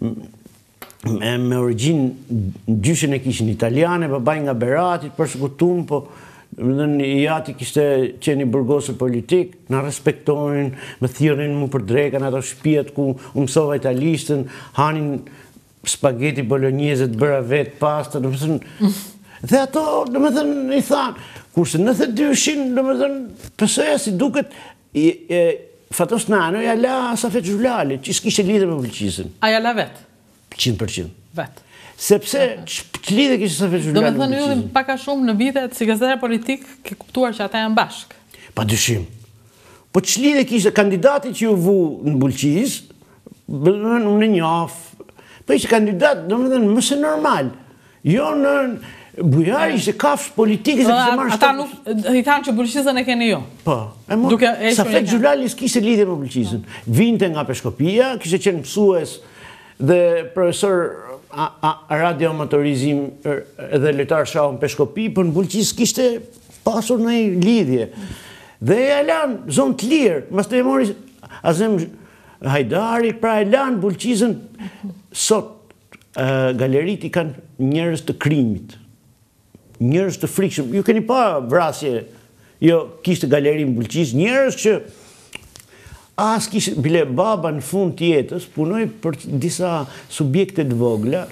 me origjinë gjyshen e kishin italiane, babai nga Berati, persekutum, po i ati kishte qenë i burgosur politik, na respektonin, me thirrin mu për drekën, ato shtëpiat ku u mësova italishtën, hanin spaghetti bolognese të bëra vetë, pasta, dhe ato, domethënë, i thanë, kurse në 92-shin, domethënë, PS-ja si duket, Fatos Nano ja la Safet Zhulali, që s'kishte lidhje me Bulqizën. A ja la vetë? 100%. Vetë. Sepse, që lidhje kishte Safet Zhulali me Bulqizën? Domethënë, ju paka shumë në vitet si gazetare politik, ke kuptuar që ata janë bashkë. Pa dyshim. Po që lidhje kishte kandidati që ju vu në Bulqizë, unë e njoh, po ishte kandidat, domethënë, më se normal. Jo në Bujari ishte kafsh politike se kishte marrë ata nuk i thanë që Bulqizën e keni ju. Po. Safet Zhulali s'kishte lidhje me Bulqizën. Vinte nga Peshkopia, kishte qenë mësues dhe profesor radioamatorizim edhe lojtar shahu në Peshkopi, por në Bulqizë kishte pasur në lidhje. Dhe e lanë zonë të lirë, mas të e mori Azem Hajdari, pra e lanë Bulqizën. Sot galerit i kanë njerëz të krimit, njerëz të frikshëm. Ju keni pa vrasje, jo kishte galeri në Bulqizë, njerëz që as kishte, bile baba në fund të jetës punoi për disa subjekte të vogla,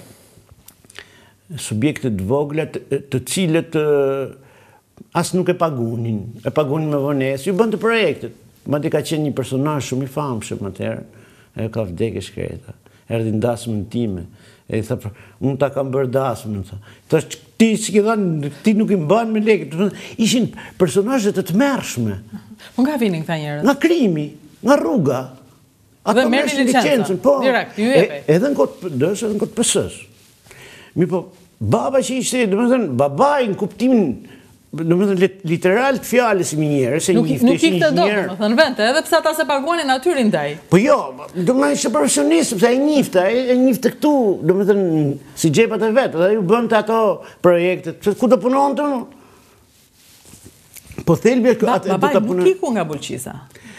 të cilët as nuk e pagunin me vonesë, ju bën të projektet. Madje ka qenë një personazh shumë i famshëm atëherë, ajo ka vdekë shkreta. Erdhi në dasmën time, e i tha, unë ta kam bërë dasmën, thash, ti si ke dhanë, ti nuk i mban me lekë, ishin personazhe të tmerrshme. Po nga vinin këta njerëz? Nga krimi, nga rruga. Dhe merrni licencën, direkt, ju jepe. Edhe në kodë PD-s, edhe në kodë PS-s. Mi po, baba që ishte, domethënë, babai në kuptimin, domethënë literal të fjalës i njerëz, se nuk ikte dot, domethënë vente, edhe pse ata se paguanin natyrin ndaj. Po jo, domethënë ishte profesionist, sepse ai njifte këtu, domethënë si xhepat e vet, edhe ju bënte ato projektet, ku do punonte? Po thelbi atë babai nuk iku nga Bulqiza.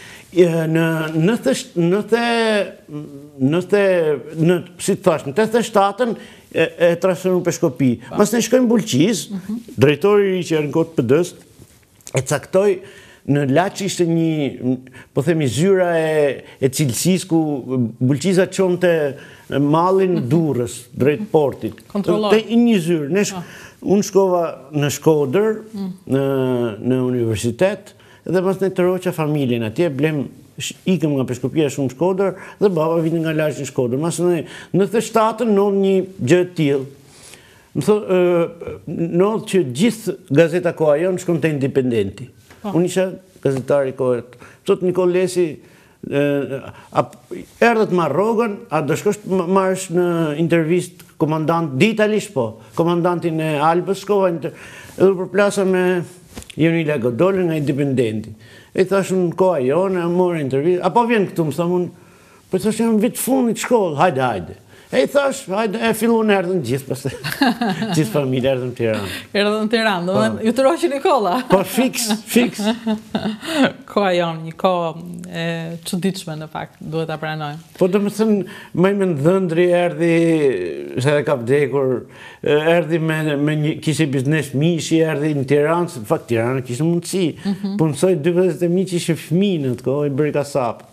Si të thash, në 87-ën e transferu në Peshkopi. Mas ne shkojmë Bulqizë, drejtori që në kodë PD-s, e caktoi në Laç ishte një, po themi, zyra e cilësisë ku Bulqiza çonte mallin Durrës drejt portit. Kontrollor. Një zyrë. Unë shkova në Shkodër, në universitet, dhe mas ne të roqa familjen atje, blem ikëm nga Peshkupia shumë Shkodër dhe baba vinte nga lagji në Shkodër. Masë në 97 ndodh një gjë të tillë. Më thotë, ndodh që gjithë gazeta Koha Jon shkon te Independenti. Unë isha gazetari kohët. Thotë Nikol Lesi, erdhët marrë rrogën, a do shkosh marrësh në intervistë komandant, ditalisht po, komandantin e Albës, shkova, edhe përplasa me Jonila Godolën nga Independenti. E thash në Koha Jon, morë intervistë, apo vjen këtu, më thamun, po thash jam vit fundit shkollë, hajde. E thash, hajde, fillun erdhën gjithë, pastaj. Gjithë familja erdhën në Tiranë. Erdhën në Tiranë, domethënë ju troqi Nikolla. Po fiks. Koha Jon, një kohë e çuditshme në fakt, duhet ta pranojmë. Po domethënë, më Mendhëndri erdhi, se ka vdekur, erdhi me një kishte biznes mishi, erdhi në Tiranë, në fakt Tirana kishte mundësi. Punsoi 12 mijë që ishin fëmijë në atë kohë, i bëri kasap.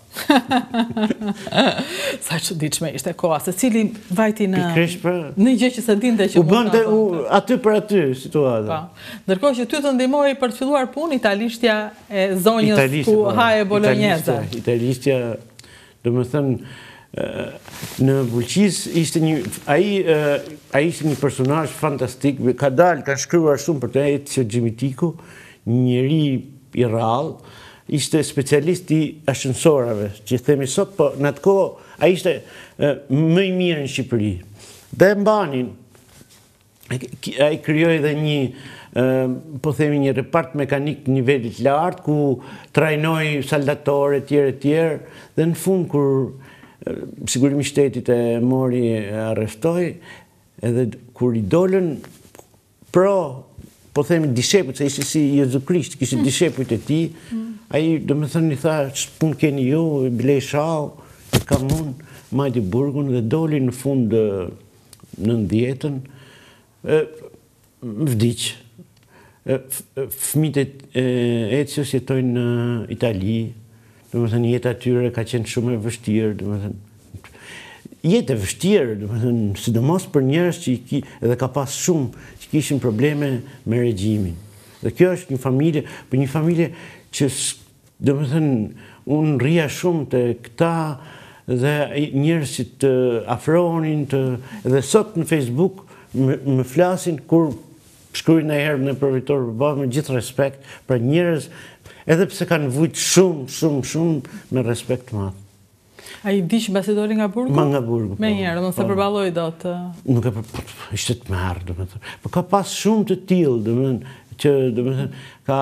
Sa çuditshme ishte koha, se cili vajti në në gjë që se dinte që u bënte aty për aty situata. Ndërkohë që ty të ndihmoi për të filluar punë italishtja e zonjës ku haje bolognese. Italishtja, domethënë në Bulqiz ishte ai ishte një personazh fantastik, ka shkruar shumë për të, Ezio Gjimitiku, një njeri i rrallë. Ishte specialist i ashensorave, që themi sot, po në atë kohë, a ishte më i mirë në Shqipëri. Dhe mbanin, a i kryoj dhe një, po themi një repart mekanik të nivellit lartë, ku trajnoj saldatore, tjerë, dhe në fund, kur sigurimi shtetit e mori arrestoj, edhe kur i dolën po themi dishepujt, se ishte si Jezu Krisht, kishte dishepujt e tij, ai domethënë i tha, ç'punë keni ju, blej shau, kam unë, majti burgun dhe doli në fund 90-ën, vdiq. Fëmijët e Ecios jetojnë në Itali, domethënë jeta e tyre ka qenë shumë e vështirë, domethënë jetë e vështirë, domethënë sidomos për njerëz që edhe ka pas shumë që kishin probleme me regjimin. Dhe kjo është një familje, për një familje që domethënë unë rria shumë të këta dhe njerëzit të afronin edhe sot në Facebook më flasin kur shkruaj ndonjëherë në provitor me gjithë respekt për njerëz, edhe pse kanë vujt shumë me respekt të madh. A i vdiq mbasi doli nga burgu? Ma nga burgu. Me njerë, do se përballoi dot. Nuk e ishte të marrë, domethënë. Po ka pas shumë të tillë, domethënë, që domethënë ka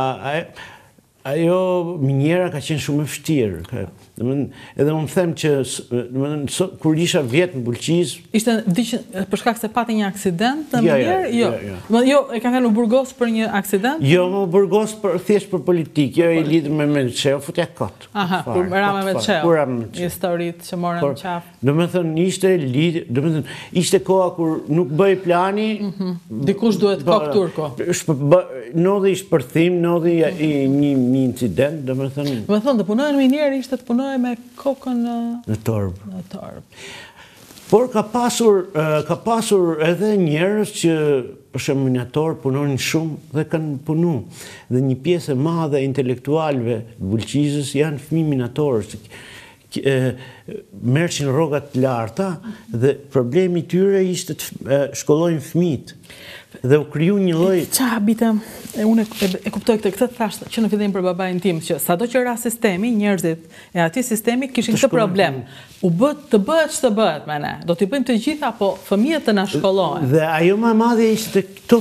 ajo minjera ka qenë shumë e vështirë. Edhe unë them që kur isha vjet në Bulqiz... Ishte vdiq për shkak se pati një aksident në minjerë? Jo, e ka thënë u burgos për një aksident? Jo, më burgos thjesht për politikë, jo i lidhur me Mençeu, futja kot. Aha, kur Rama Mençeu, historitë që morën në qafë. Domethënë ishte koha kur nuk bëj plani... Dikush duhet kok turko. Nodhi shpërthim, nodhi një incident, domethënë... Domethënë, të punojnë minjerë ishte të punojnë me kokën në torb. Por ka pasur edhe njerëz që për shembull minator punonin shumë dhe kanë punu. Dhe një pjesë e madhe e intelektualëve të Bulqizës janë fëmijë minatorë, merrshin rrogat të larta dhe problemi i tyre ishte të shkollojnë fëmijët. Dhe u kriju një lloj... Qa habite, unë e kuptoj këtë thashtë që në fillim për babain tim, që sado që ra sistemi, njerëzit e ati sistemi kishin këtë problem. Të bëhet që të bëhet, mene, do t'i bëjmë të gjitha, po fëmijët të na shkollohen. Dhe ajo më madhe ishte këto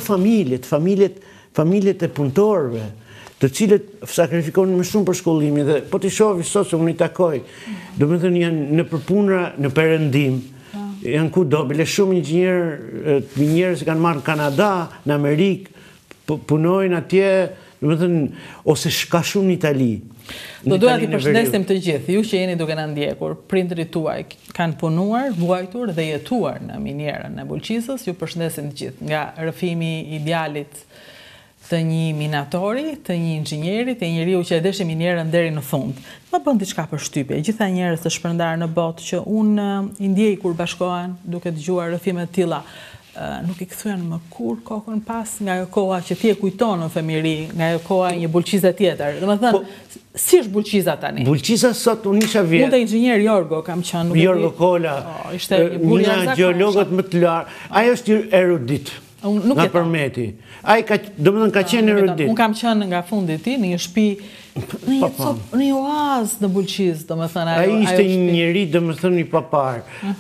familjet e punëtorëve, të cilët sakrifikonin më shumë për shkollimin, dhe po t'i shohë sot se unë i takoj, do me thënë janë në përpunra, në perëndim, janë kudo, bile shumë inxhinierë që kanë marrë në Kanada, në Amerikë, punojnë atje, do me thënë, ose ka shumë në Itali. Do duhet i përshëndesim të gjithë, ju që jeni duke na ndjekur, prindërit tuaj kanë punuar, vuajtur dhe jetuar në minierën e Bulqizës, ju përshëndesim të gjithë, nga rrëfimi i djalit të një minatori, të një inxhinieri, të njeriu që e deshi minierën deri në fund. Më bën diçka për shtypje, gjitha njerëz të shpërndarë në botë që unë i ndjej kur bashkohen duke dëgjuar rrëfime të tilla. nuk i kthyen më kur kokën pas nga ajo koha që ti e kujton në fëmijëri, nga ajo koha një bulqize tjetër. Domethënë, si është bulqiza tani? Bulqiza sot unë isha vjet. Unë te inxhinier Jorgo kam qenë, nuk e di. Jorgo Kola, ishte një burr nga gjeologët më të larë. Ai është erudit. Nga Përmeti. Ai domethënë ka qenë erudit. Unë kam qenë nga fundi i tij në një shtëpi në një oazë në bulqiz, domethënë ai ishte një njerëz domethënë i papar.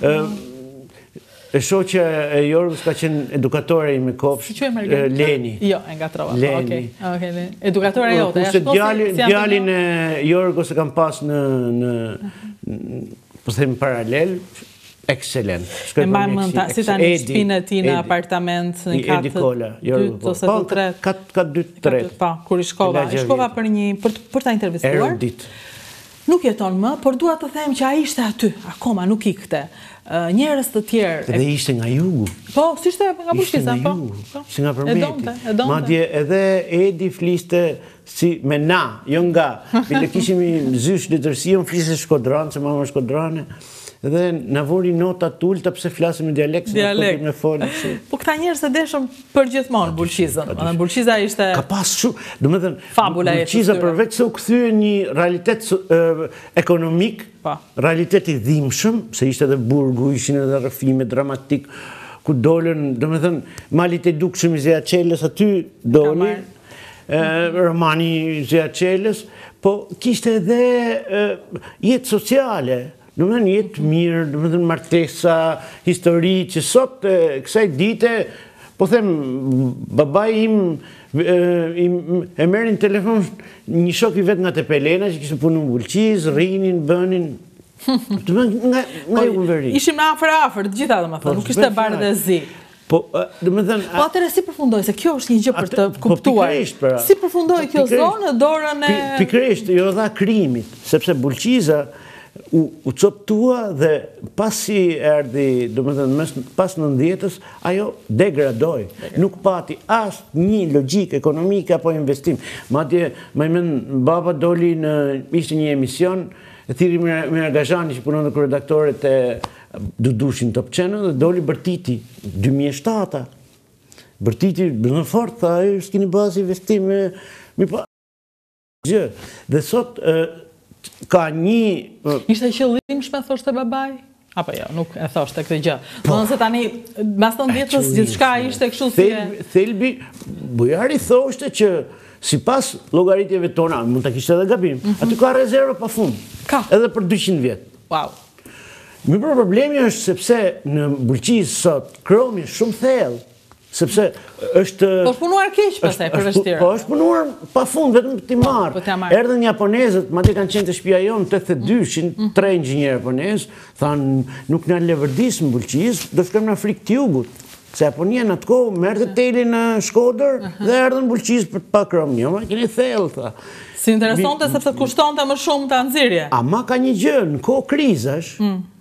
E shoqja e Jorgës ka qenë edukatore me kopsh, Leni. Jo, e ngatrova. Leni. Edukatore jote. Djalin e Jorgës e kam pas në po them paralel, excelent. E mbaj mend si tani shtëpinë e tij në apartament në katë 2 ose 3. Kat 2-3. Po, kur i shkova për ta intervistuar. Erudit. Nuk jeton më, por dua të them që ai ishte aty, akoma nuk ikte. Njerëz të tjerë. Dhe ishte nga jugu. Po, si ishte nga bulqiza, po. Si nga Përmeti. E donte. Madje edhe Edi fliste si me na, jo nga. Bile kishim zysh letërsi, unë fliste shkodranë, se mama shkodrane. Dhe na vori nota tulta pse flasim në dialekt, me folë. Po këta njerëz e deshëm për gjithmonë bulqizën. Bulqiza ishte ka pas shumë, domethënë fabula e bulqiza përveç se u kthye një realitet ekonomik, realitet i dhimbshëm, se ishte edhe burgu, ishin edhe rrëfime dramatik ku dolën, domethënë malit e dukshëm i Zea Çelës aty doli. Romani Zea Çelës, po kishte edhe jetë sociale. Domethënë jetë mirë, domethënë martesa, histori që sot kësaj dite, po them, babai im e merrin telefon një shok i vet nga Tepelena që kishte punuar në bulqiz, rrinin, bënin. Nga Jugëveri. Ishim në afër, të gjitha domethënë, nuk ishte bardhëzi. Po, domethënë... Po atëre si përfundoi, se kjo është një gjë për të kuptuar. Si përfundoi kjo zonë në dorën e... Pikërisht, jo dha krimit, sepse bulqiza u coptua dhe pasi erdhi, domethënë pas 90-s, ajo degradoi. Nuk pati as një logjik ekonomike apo investim. Madje më mend baba doli ishte një emision e Thiri Miragazhani që punon në redaktorët e Dudushin Top Channel dhe doli Bërtiti 2007. Bërtiti në fort tha, s'keni bazë investime, mi pa gjë. Dhe sot ka një... Ishte qëllimshme, thoshte babai? Apo jo, nuk e thoshte këtë gjë. Nëse tani, mas 90-s, gjithçka ishte kështu si e... Thelbi, bujari thoshte që si pas llogaritjeve tona, mund të kishte edhe gabim, aty ka rezervë pa fund. Ka. Edhe për 200 vjet. Wow. Mirë, problemi është sepse në bulqiz sot kromi është shumë thellë. Sepse është... Po është punuar keq pastaj për vështirë. Po është punuar pa fund, vetëm ti marr. Erdhën japonezët, madje kanë qenë te shtëpia jon 82-shin, 3 inxhinierë japonezë, thanë nuk na levërdis në bulqiz, do shkojmë në Afrikë të Jugut. Se Japonia në atë kohë merrte telin në Shkodër dhe erdhën në bulqiz për të pa krom. Jo, ma keni thellë, tha. Si interesonte sepse kushtonte më shumë ta nxirje. Ama ka një gjë, në kohë krizash,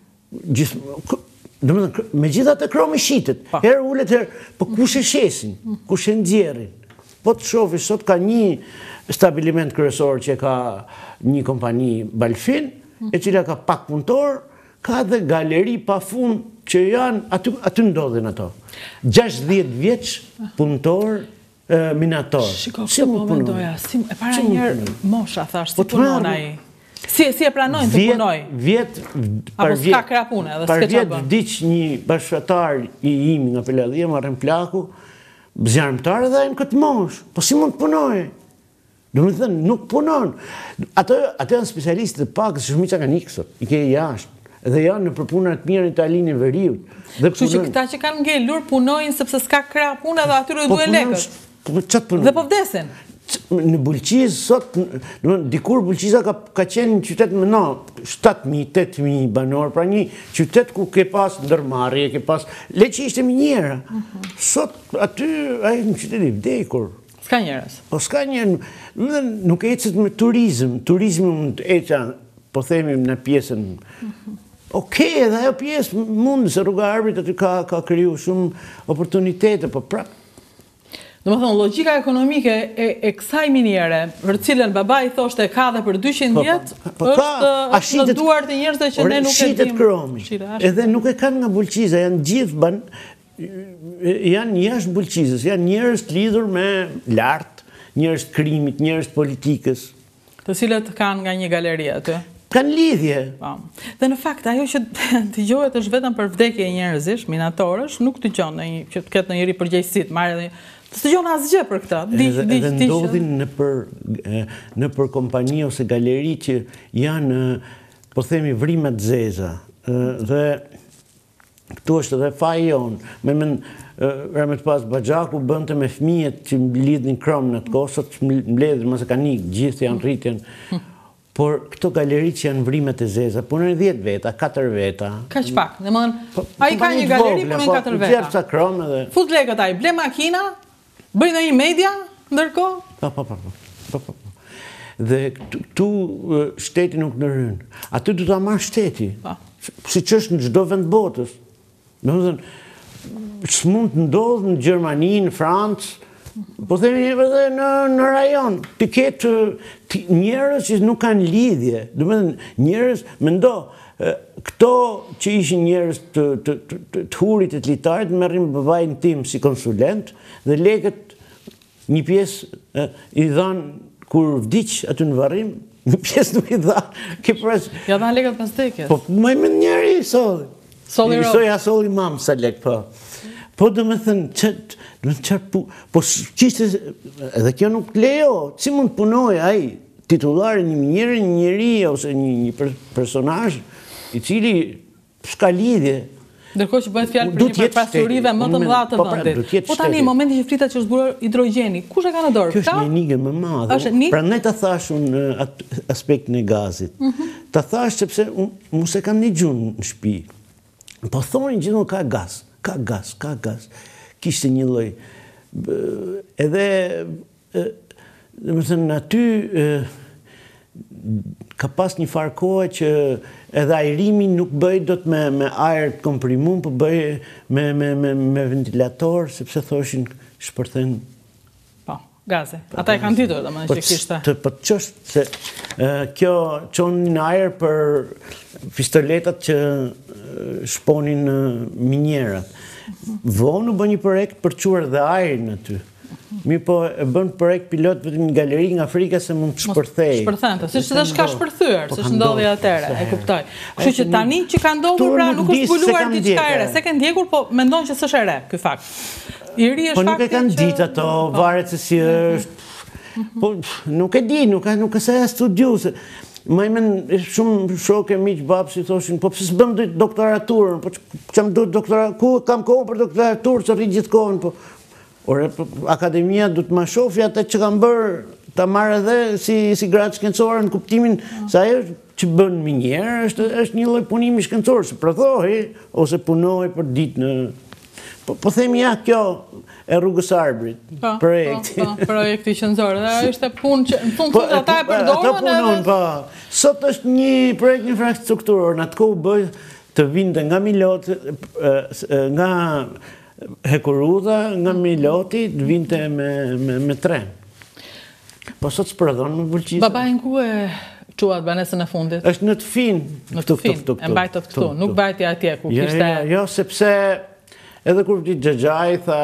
me gjitha të kromi shitet, herë ullet herë, po kush e shesin, kush e nxjerrin. Po të shofi, sot ka një stabiliment kryesor që ka një kompani Balfin, e cila ka pak punëtor, ka dhe galeri pa fund që janë, aty ndodhin ato. 60 vjeç punëtor minator. Shiko, këtë po mendoja, e para njerë mosha, thash, si punon ai. Si e pranojnë të punoj? Apo s'ka krapune dhe s'ke qabën? Par vjet vdiq një bashkëtar i imi nga Peladhia, marrën plaku, zjarmëtar dhe në këtë mosh. Po si mund të punoj? Do me thënë, nuk punon. Ato janë specialistë të pak, se shumica kanë ikë sot, i ke jashtë. Dhe janë në përpunat mirë në Italinë e Veriut. Kështu që këta që kanë ngelur punojnë sepse s'ka krapune dhe atyre duhen lekët. Dhe po vdesin. Në bulqiz, sot, dikur bulqiza ka qenë një qytet më 7.000, 8.000 banor, pra një qytet ku ke pas ndërmarrje, ke pas... Le që ishte minjera. Sot, aty, një qytet i vdekur. S'ka njerës? Po s'ka njerës, nuk ecet me turizm. Turizmi mund të eqa, po themim në pjesën... Okej, edhe ajo pjesë mund, se Rruga e Arbërit aty ka kriju shumë oportunitete, po prap. Do më thonë, logjika ekonomike e kësaj minjere, për cilën babai thoshte ka dhe për 200 vjetë, është në duart e njerëzve që ne nuk e dim. Shitet kromi, edhe nuk e kanë nga bulqiza, janë gjithë janë jashtë Bulqizës, janë njerëz të lidhur me lartë, njerëz të krimit, njerëz të politikës. Të cilët kanë nga një galeri aty. Kanë lidhje. Dhe në fakt, ajo që dëgjohet është vetëm për vdekje njerëzish, minatorësh, nuk dëgjon që të ketë ndonjëri përgjegjësi, marrë dhe të dëgjon asgjë për këtë. Edhe ndodhin në për kompani ose galeri që janë, po themi, vrimet zeza. Dhe këtu është edhe faji jonë. Ramet pas Baxhaku bënte me fëmijët që lidhin krom në të kosot, mbledhin mëse ka nikë, gjithë janë rritjen. Por këto galeri që janë vrimet e zeza, punën 10 veta, 4 veta. Ka që pak, dhe mënë, a i ka një galeri, punën 4 veta. Fut lekët a i, ble makina, bëjnë një media, ndërko? Po. Dhe tu shteti nuk në rënë. Aty du ta marrë shteti, si që është në gjdo vend botës. Në më thënë, s'mund të ndodhë në Gjermani, në Francë, po themi edhe në rajon, të ketë njerëz që nuk kanë lidhje. Dhe më thënë, njerëz, mendo, këto që ishin njerëz të hurit e të litarit, më rrimë babajnë tim si konsulent, dhe lekët një pjesë i dhanë kur vdiq aty në varrim, një pjesë nuk i dhanë. Ja dhanë lekët pas dekjes? Po, më i më njerë i solli. Solli ro? Soja solli mamë sa lekë, po. Po dhe me thënë, po qishtë, edhe kjo nuk lejo, si mund punoj aji, titulari një njeri, ose një personazh, i cili s'ka lidhje. Ndërkohë që bëhet fjalë për një pasurive më të mëdha të vendit. Po tani, në momentin që flitet që është zbuluar hidrogjeni, kush e ka në dorë? Kjo është një enigmë më madhe. Prandaj ta thash unë aspektin e gazit. Ta thash sepse unë se kam një gjunë në shtëpi. Po thonin gjithmonë ka gaz. Ka gaz. Kishte një lloj. Edhe, dhe më thënë, aty ka pas një farë kohë që edhe ajrimi nuk bëj do të me ajër të komprimum, po bëj me ventilator, sepse thoshin shpërthen. Po, gaze. Ata e kanë ditur, dhe më në që kishte. Po të qështë se kjo qonë në ajër për pistoletat që shponin minjerat. Vonë u bë një projekt për quar dhe ajrin aty. Mi po e bën projekt pilot vetëm një galeri nga Afrika se mund të shpërthej. Shpërthente, si që dhe shka shpërthyër, si që ndodhi atere, e kuptoj. Kështu që tani që ka ndodhur pra nuk është zbuluar diçka ere, se kanë ndjekur, po mendon që s'është ere, ky fakt. I ri është fakti që... Po nuk e kanë ditë ato, varet se si është... Po nuk e di, nuk e se e studiu, se... Ma i men shumë shokë e miqë babë si thoshin, po pëse s'bëm doktoraturën, po që më duhet doktoraturën, ku kam kohë për doktoraturë, që rri gjithë kohën, po... Ore, akademia du të ma shofi atë që kam bërë, ta marrë edhe si gratë shkencore në kuptimin se ajo që bënë minjerë është një lloj punimi shkencor, se përthohi ose punoj për ditë në... Po themi ja kjo e rrugës Arbrit, projekti. Projekti qëndëzor, dhe është punë që në fund të ata e përdorën edhe... Sot është një projekt infrastrukturor, në atë kohë bëjë të vinde nga Miloti, nga Hekurudha, nga Miloti, të vinte me tren. Po sot s'përdon me Bulqizën. Babajnë ku e quat banesën e fundit? Është në të fin. Në të fin, e mbajtët këtu, nuk bajti atje ku kishte... Jo, sepse edhe kur vdi Xhaxhai, tha,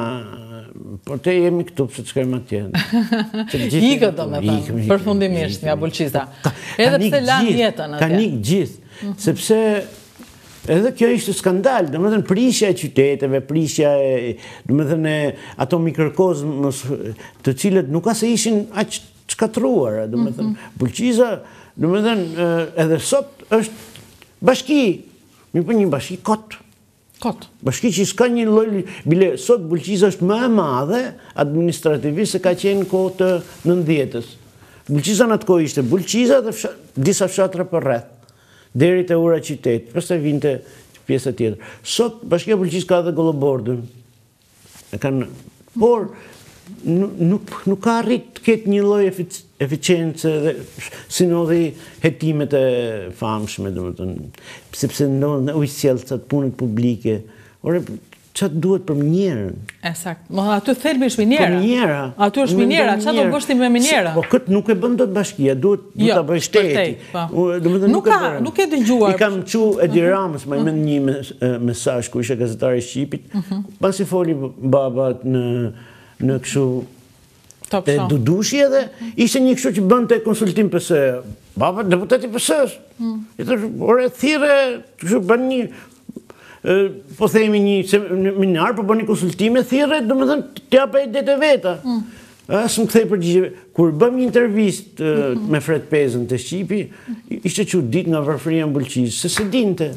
po te jemi këtu, pëse të shkojmë atje. Ikët do me thënë, përfundimisht nga Bulqiza. Edhe pse lanë jetën atje. Ka nikë gjithë, sepse edhe kjo ishte skandal, dhe më thënë prishja e qyteteve, prishja e, dhe më thënë ato mikrokozmës të cilët nuk asë ishin aq shkatruar, dhe më thënë. Bulqiza, dhe më thënë, edhe sot është bashki, mi për një bashki kotë. Bashki që s'ka një lloj, bile sot Bulqiza është më e madhe administrativisht se ka qenë kohë të 90-s. Bulqiza në atë kohë ishte Bulqiza dhe disa fshatra për rreth, deri te ura qytet, pastaj vinte pjesa tjetër. Sot Bashkia e Bulqizës ka edhe Gollobordën. Por nuk ka arrit të ketë një lloj eficiencë dhe si ndodhi hetimet e famshme, domethënë, sepse ndodhen ujësjellcat, punët publike. Ore, çfarë duhet për minjerën. Sakt. Aty thelbi është minjera. Po minjera. Aty është minjera, çfarë do bësh ti me minjera? Po këtë nuk e bën dot bashkia, duhet ta bëj shteti. Nuk e dëgjuar. I kam çu Edi Ramës, më mend një mesazh ku ishte gazetari i Shqipit, pasi foli baba në kështu te Dudushi edhe ishte një kështu që bënte konsultim PS. Baba deputeti PS-s. I thosh, "Ore thirrë, kështu bën një po themi një seminar, po bëni konsultime, thirrë, domethënë t'japë idetë veta." Asë më kthej përgjigje. Kur bëm një intervistë me Fred Pezën të Shqipi, ishte çudit nga varfëria mbulqisë, se dinte.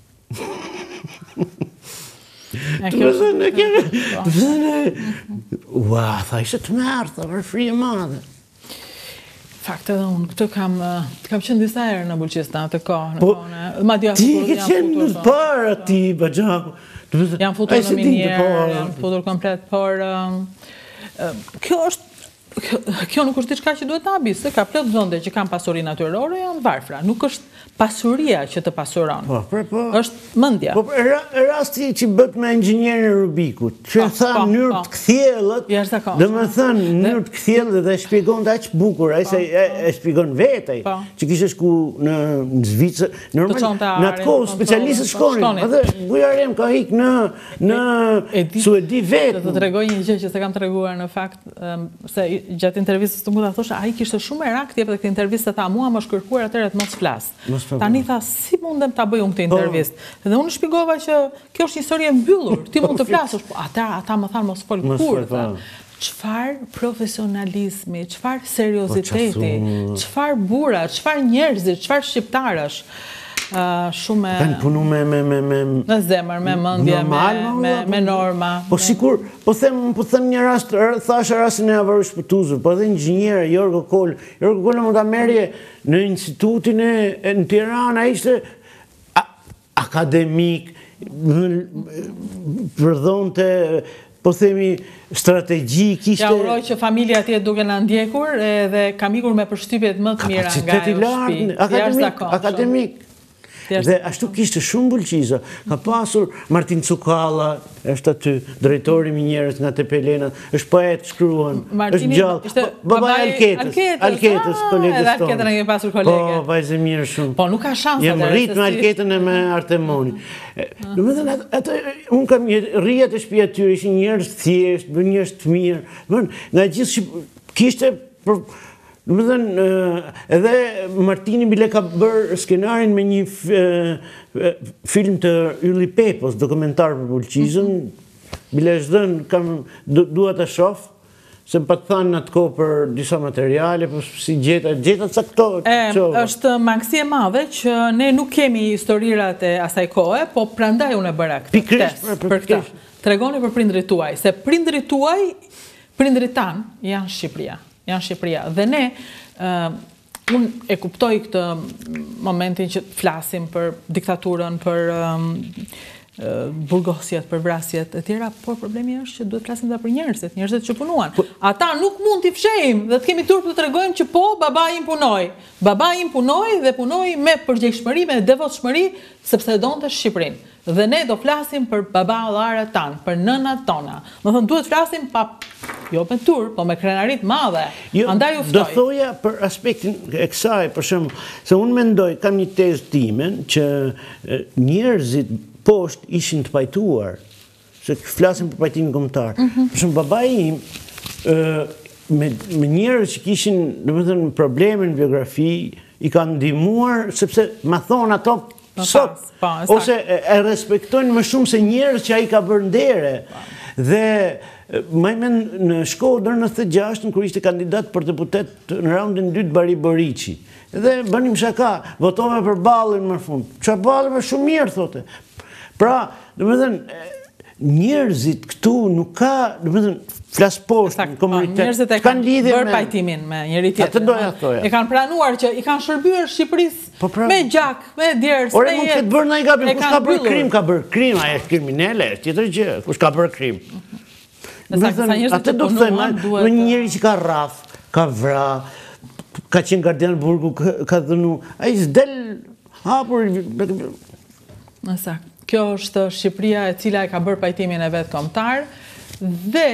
Ua, tha, ishte të merë, tha, varfëria madhe. Fakt edhe unë, këtë kam qenë disa herë në Bulqis në atë kohë. Ti ke qenë në parë ti, Baxhaku. Jam futur në minjerë, jam futur komplet, por kjo nuk është diçka që duhet ta habis, se ka plot zonde që kanë pasuri natyrore, janë varfra. Nuk është pasuria që të pasuron. Është mendja. Po rasti që bët me inxhinierin Rubikut, që tha mënyrë të kthjellët, domethënë mënyrë të kthjellët dhe shpjegon aq bukur, ai se e shpjegon vetë, që kishte shku në Zvicër, normal në atë kohë specialistët shkonin, edhe Bujarem ka ik në Suedi vetë. Do të tregoj një gjë që s'e kam treguar në fakt, se gjatë intervistës të mua thosha, ai kishte shumë merak jep këtë intervistë, tha mua më shkërkuar atëherë të mos flas. Tani tha, si mundem ta bëj unë këtë intervistë? Dhe unë shpjegova që kjo është një histori e mbyllur, ti mund të flasësh, po ata më thanë mos fol kur. Çfarë profesionalizmi, çfarë serioziteti, çfarë burra, çfarë njerëzit, çfarë shqiptarësh. Shumë kanë punu me zemër, me mendje, me norma. Po sikur, po them një rast, thashe rastin e Avarush Shpëtuzur, po edhe inxhiniera Jorgo Kol mund ta merrje në institutin në Tiranë, ai ishte akademik, përdhonte, po themi, strategjik, ishte... Ja uroj që familja atje duke na ndjekur dhe kam ikur me përshtypjet më të mira nga shtëpi. Akademik. Dhe ashtu kishte shumë bulqiza. Ka pasur Martin Cukalla, është aty, drejtori i minjerës nga Tepelenat, është poet, shkruan, është gjallë. Babaj Alketës, kolegës tonë. Alketën e kemi pasur kolege. Po, vajzë mirë shumë. Po, nuk ka shansa. Jem rrit me Alketën e me Artemoni. Domethënë, unë kam rrijat e shtëpia tyre, ishin njerëz thjesht, njerëz të mirë. Nga gjithë kishte domethënë, edhe Martini bile ka bërë skenarin me një film të Ylli Pepos, dokumentar për Bulqizën, bile është dhënë, dua ta shoh, se më pak thanë në atë kohë për disa materiale, po si gjeta sa këto. Është mangësi e madhe që ne nuk kemi historirat e asaj kohe, po prandaj unë e bëra këtë test për këtë. Tregoni për prindrit tuaj, se prindrit tuaj, prindrit tanë janë Shqipëria. Dhe ne, unë e kuptoj këtë momentin që flasim për diktaturën, për burgosjet, për vrasjet e tjera, por problemi është që duhet flasim dhe për njerëzit që punuan. Ata nuk mund t'i fshejmë dhe të kemi turp të tregojmë që po, baba im punoi. Baba im punoi dhe punoi me përgjegjshmëri, me devotshmëri, sepse donte Shqipërinë. Dhe ne do flasim për baballarët tanë, për nënat tona. Më thënë, duhet flasim jo me turp, po me krenarit madhe. Andaj uftoj. Do thoja për aspektin e kësaj, për shembull, se unë mendoj, kam një tezë timen, që njerëzit poshtë ishin të pajtuar, se flasim për pajtimin kombëtar. Për shembull, babai im, me njerëz që kishin, domethënë, probleme në biografi, i kanë ndihmuar, sepse ma thonë ato sot, ose e respektojnë më shumë se njerëz që ai ka bërë ndere. Dhe majmen në Shkodër në 96, kur ishte kandidat për deputet në raundin 2 Bari Boriçi. Dhe bënim shaka, votove për Ballin më fund. Çfarë Balli më shumë mirë, thote. Pra, domethënë, njerëzit këtu nuk ka, domethënë, flas poshtë në komunitet. Njerëzit e kanë bërë pajtimin me njëri tjetrin. E kanë pranuar që i kanë shërbyer Shqipërisë me gjak, me djersë. Ore mund të bërë ndonjë gabim, kush ka bërë krim, ka bërë krim, ai është kriminale, është tjetër gjë, kush ka bërë krim. Atë do të thënë, në një njeri që ka rraf, ka vra, ka qenë gardian burgu, ka dhënu, ai s'del hapur. Saktë. kjo është Shqipëria e cila e ka bërë pajtimin e vetë kombëtar dhe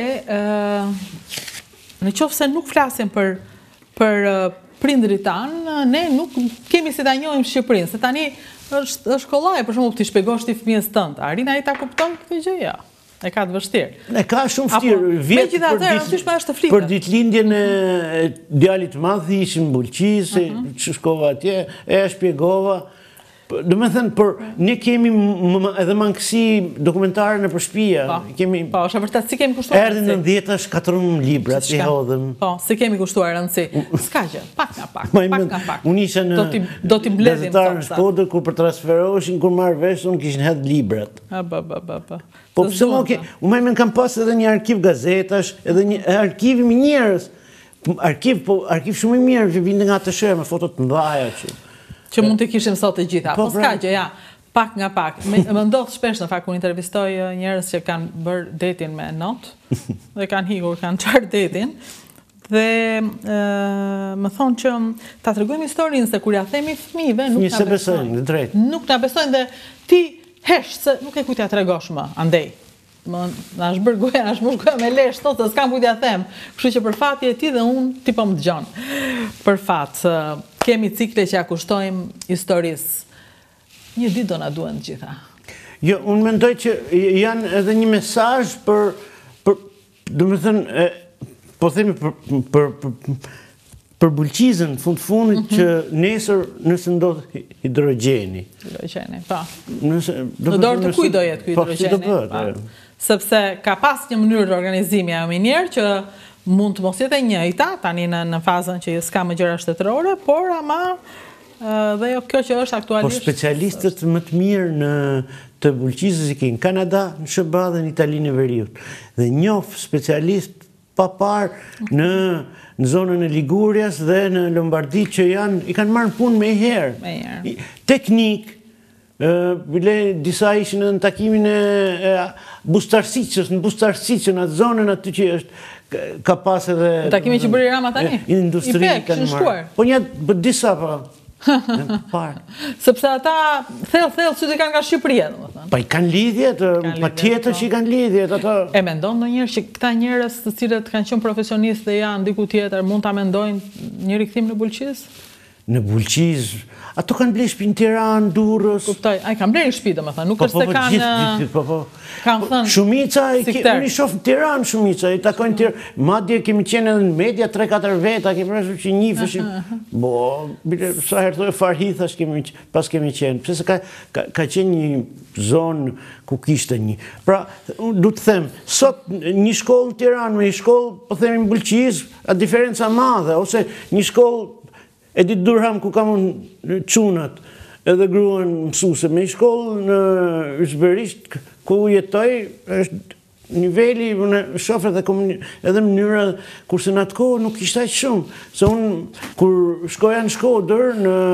në qoftë se nuk flasim për prindërit tanë, ne nuk kemi si ta njohim Shqipërinë, se tani është kollaj, për shembull, ti shpjegosh ti fëmijës tënd, a rin ai ta kupton këtë gjë? Jo. E ka të vështirë. E ka shumë vështirë. Vjet për ditëlindjen e djalit të madh ishin bulqisë, shkova atje, e shpjegova. Do me thënë, ne kemi edhe mangësi dokumentare në për shtëpia. Po, është vërtet, si kemi kushtuar rëndësi. Erdhën në 10-tash 4 libra, si hodhëm. Po, si kemi kushtuar rëndësi. S'ka gjë, pak nga pak. Unë isha në gazetarë në Shkodër, kur për transferoheshin, kur marrë vesh, unë kishin hedhë librat. Po, pëse unë me kam pas edhe një arkiv gazetash, edhe një arkiv i njerës. Arkiv shumë i mirë, që vinde nga të shërë, me fotot të mdhaja që. Që mund të kishim sot e gjitha. Po s'ka gjë, ja, pak nga pak. Më ndodh shpesh në fakt, kur intervistoj njerëz që kanë bërë detin me not, dhe kanë hikur, kanë qarë detin, dhe më thonë që ta tregojmë historinë se kur ja themi fëmijëve, nuk na besojnë dhe ti hesh se nuk e kujt ja tregosh më, andej. Na është bërë goja, na është mush goja me lesh, thotë se s'kam kujt ja them. Kështu që për fat je ti dhe unë ti po më dëgjon. Për fat, kemi cikle që ja kushtojmë historisë. Një ditë do na duhen të gjitha. Jo, unë mendoj që janë edhe një mesazh për domethënë po themi për bulqizën fundit që nesër nëse ndodh hidrogjeni. Hidrogjeni, po. Në dorë të kujt do jetë ky hidrogjeni? Sepse ka pas një mënyrë organizimi e minjerë që mund të mos jetë e njëjta, tani në fazën që s'ka më gjëra shtetërore, por ama dhe kjo që është aktualisht... Po specialistët më të mirë të bulqizës i kenë Kanada, në SBA dhe në Italinë e Veriut. Dhe njoh specialist pa parë në zonën e Ligurias dhe në Lombardi që i kanë marrë punë me herë. Teknik, disa ishin në takimin e Bustarësicës, në Bustarësicën, atë zonën aty që është ka pas edhe... Në takimin që bëri Rama tani? Industri kanë marrë. Po një bët disa pa. Sepse ata thellë që të kanë nga Shqipëria, do më thënë. Pa i kanë lidhjet, pa tjetër që i kanë lidhjet. E mendon në njërë që këta njërës të cilët kanë qenë profesionistë dhe janë diku tjetër, mund të mendojnë një rikthim në Bulqiz? Në Bulqiz, ato kanë blej shtëpi në Tiranë, Durrës. Kuptoj, ai kanë blej shtëpi domethënë, nuk është se kanë thënë. Shumica unë i shoh në Tiranë shumica, i takojnë Tiranë. Madje kemi qenë edhe në media 3-4 veta, kemi pasur që njiheshin. Bo, sa herë thonë Farhithash pas kemi qenë. Pse se ka qenë një zonë ku kishte një. Pra, du të them, sot një shkollë në Tiranë me një shkollë, po themi në Bulqiz, a diferenca madhe, ose një shkollë Edith Durham, ku kam unë qunat edhe gruan mësuse, me i shkollë në Ysberisht, ku jetoj, është niveli, shofer edhe mënyra, kurse në atë kohë nuk ishte aq shumë. Se unë, kur shkoja në Shkodër,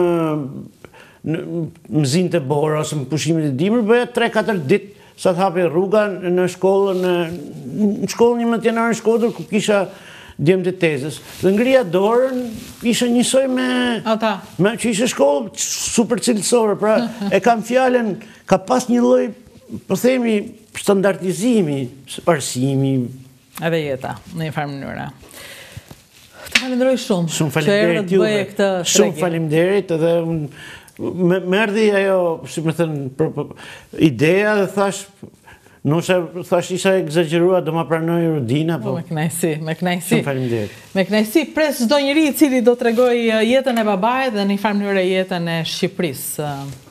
në mëzin të bora, ose më pushimit e dimër, bëja 3-4 ditë, sa të hape rruga në shkollë, në shkollë një mëtjenar në Shkodër, ku kisha djemë të tezës. Dhe ngrija dorën, isha njësoj me që ishe shkollë super cilësore, pra e kam fjallën, ka pas një lloj, po themi, standardizimi, arsimi. Edhe jeta, në një farë mënyra. Të falenderoj shumë. Shumë falenderit juve. Shumë falenderit, edhe më erdhi ajo, si me thënë, ideja dhe thash, Nusha thash isha egzagerua, do ma pranoj Rudina, po... Me knajsi. Shumë faleminderit. Me knajsi, pres çdo njeri i cili do të tregoj jetën e babait dhe në një farë mënyrë jetën e Shqipërisë.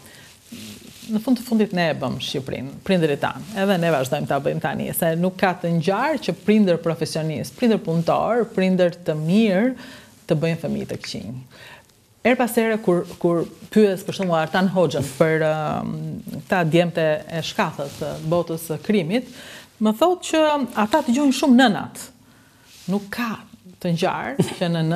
Në fund të fundit ne e bëm Shqipërinë, prindërit tanë, edhe ne vazhdojmë ta bëjmë tani, se nuk ka të ngjarë që prindër profesionist, prindër punëtor, prindër të mirë të bëjnë fëmijë të këqinj. Her pas here, kur pyes për shembull Artan Hoxhën për këta djemtë e shkathët të botës së krimit, më thotë që ata dëgjojnë shumë nënat. Nuk ka të ngjarë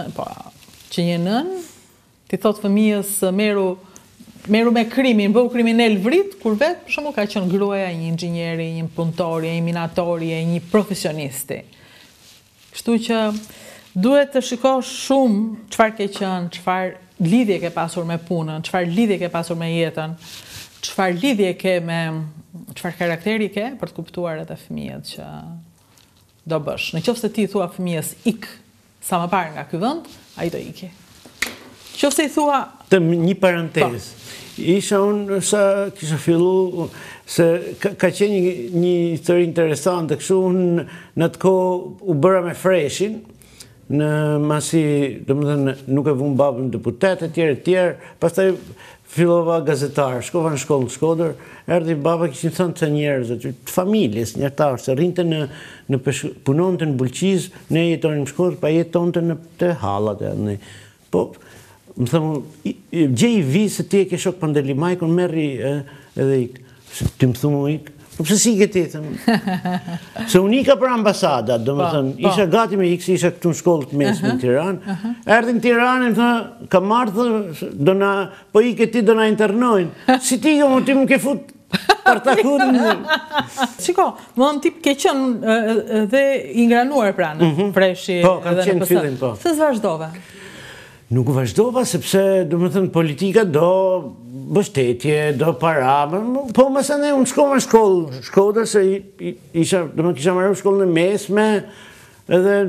që një nën ti thotë fëmijës merru me krimin, bëu kriminal vrit, kur vetë për shembull ka qenë gruaja e një inxhinieri, një punëtori, një minatori, një profesionisti. Kështu që duhet të shikosh shumë çfarë ke qenë, çfarë lidhje ke pasur me punën, çfarë lidhje ke pasur me jetën, çfarë lidhje ke me, çfarë karakteri ke për të kuptuar atë fëmijët që do bësh. Në qoftë se ti thua fëmijës ik sa më parë nga ky vend, ai do iki. Qoftë se i thua një parantezë. Isha unë sa kisha fillu, se ka qenë një histori interesante, kështu unë në të kohë u bëra me Freshin, në masi, domethënë, nuk e vunë babën deputet, e tjerë, pastaj fillova gazetar, shkova në shkollë në Shkodër, erdhi baba kishin thënë të njerëz, të familjes, njerëtarë, se rrinte punonte në Bulqiz, ne jetonim në Shkodër, pa jetonte në të hallat e ne. Po, më thëmë, gjej i vi se ti e ke shok Pandelimajkun, merri edhe ik. Ti më thumu ik? Po pëse si ke ti, thëmë? Se unë ika për ambasada, do më thëmë, isha gati me ik, se isha këtu në shkollë të mesme në Tiranë. Erdi në Tiranë, më thëmë, ka marrë, po ike ti do na internojnë. Si ti jo, ti më ke fut partakut në... Shiko, më në tip ke qënë dhe ingranuar pranë, Freshi po, kam qenë fillim, po. Se zvazhdove? Nuk vazhdova, sepse, do më thënë, politika do bështetje, do para, po mëse ne unë shkova në shkollë, Shkodër, se do më kisha marrë shkollën e mesme, edhe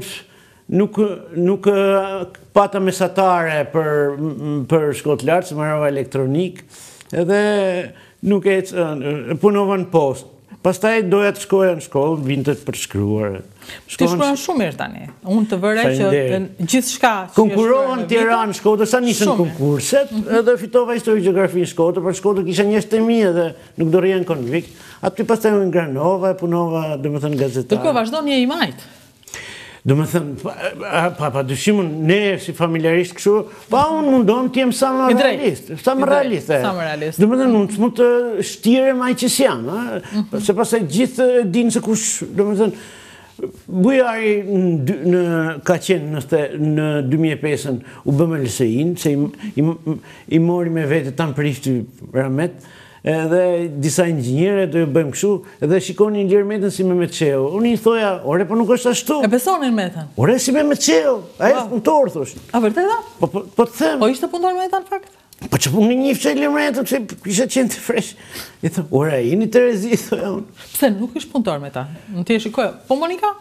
nuk pata mesatare për shkollë lartë, se marrova elektronik, edhe nuk punova në post. Pastaj doja të shkoja në shkollë, vinte për të shkruar. Ti shkruan shumë mirë tani. Unë të vërej që gjithë shka... Konkurova në Tiranë, Shkodër, sa nisën konkurset, edhe fitova histori gjeografi në Shkodër, për Shkodër kisha njështë të mi edhe nuk do rjenë konvikt. Aty pastaj unë ngranova, punova, do më thënë, gazetar. Tërko vazhdo një i majtë. Do më thënë, pa dyshimun, ne si familjarisht këshu, pa unë mundon t'jem sa më realist. Sa më realist. Do më thënë, unë s'mu të shtire maj që s'jam, se pasaj gjithë dinë se kush, do më thënë, Bujari ka qenë në 2005-ën u bëme LSI-në, se i mori me vete tanë Prishti Ramet, edhe disa inxinjere do ju bëjmë këshu, edhe shikoni Ilir Metën si Mehmet Çeu. Unë i thoja, ore, po nuk është ashtu. E besonin Metën? Ore, si Mehmet Çeu, a e punëtor, thosh. A vërteta? Po të them. Po ishte punëtor Metën, fakt? Po që unë njifë që Ilir Metën, që isha qenë të fresh. I thë, ore, jeni Terezi, thoja unë. Pse, nuk ishte punëtor Metën? Në ti e shikoja. Po Monika?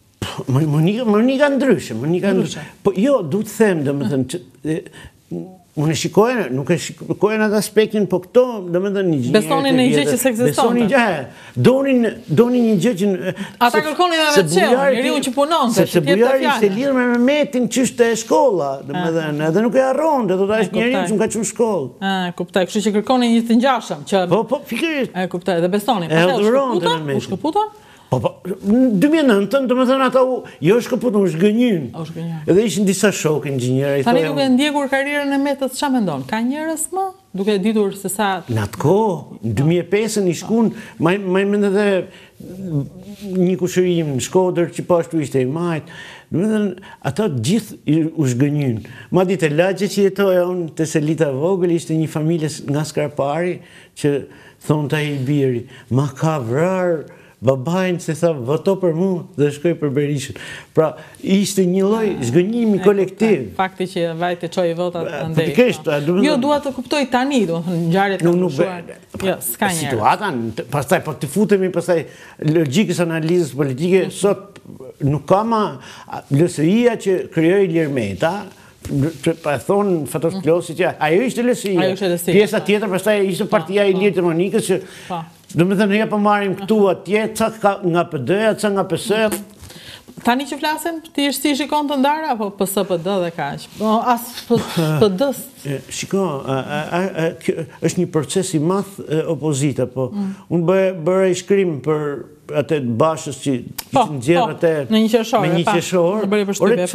Monika ndryshe, Po jo, du të them, dhe më thënë, unë e shikojnë, nuk e shikojnë atë aspektin, po këto, dhe më thënë, një gjë... Besonin në një gjë që s'eksistonte. Besonin një gjë, donin një gjë që... Ata kërkonin dhe me qenë, njëri unë që punonte, sepse Bujari se lidhë me Mehmetin qështë e shkolla, dhe më thënë, edhe nuk e arron, dhe do të ashtë njëri që më ka që në shkollë. Kuptaj, kështu që kërkonin një të njashëm, që... Po, fikirisht. Kuptaj, dhe besonin. E adhuron të Mehmetin. U shkëputon? Në 2009, të më thënë ata jo shkëputën, u shgënjën. Edhe ishin disa shokë inxinjera. Tani duke ndjekur karierën e Metës, qa mendon? Ka njerës më? Duke ditur se sa... Në atë kohë, në 2005-ën i shkun, maj mendë dhe një kushërim në Shkodër, që pashtu ishte i majtë. Në më thënë, ata gjithë u shgënjën. Ma ditë e lagje që jetoja unë të Selita Vogël, ishte një familje nga Skarpari, që thonë ta i biri, ma ka vrarë, babajnë se tha, voto për mu dhe shkoj për Berishën. Pra, ishte një lloj zgënjimi kolektiv. Fakti që vajte qoj votat ndej. Jo, dua të kuptoj tani, do në ngjarjet kanë ndryshuar. Jo, s'ka njerë. Situatan, pastaj, po të futemi, pastaj, logjikës analizës politike, sot nuk ka ma LSI-a që krijoi Ilir Meta, pa e thonë Fatos Klosi që ajo ishte LSI-a. Pjesa tjetër, pastaj, ishte partia Ilir të Monikës që do me thënë, ja përmarim këtu atje, ca nga PD-ja, ca nga PS-ja. Tani që flasim, ti ishtë si shikon të ndara, apo PS-PD dhe kaq? As PD-s? Shiko, është një proces i math opozita, po unë bëra i shkrim për atë Bashës që në gjerë atë me një qershor, në bëri për shtypje,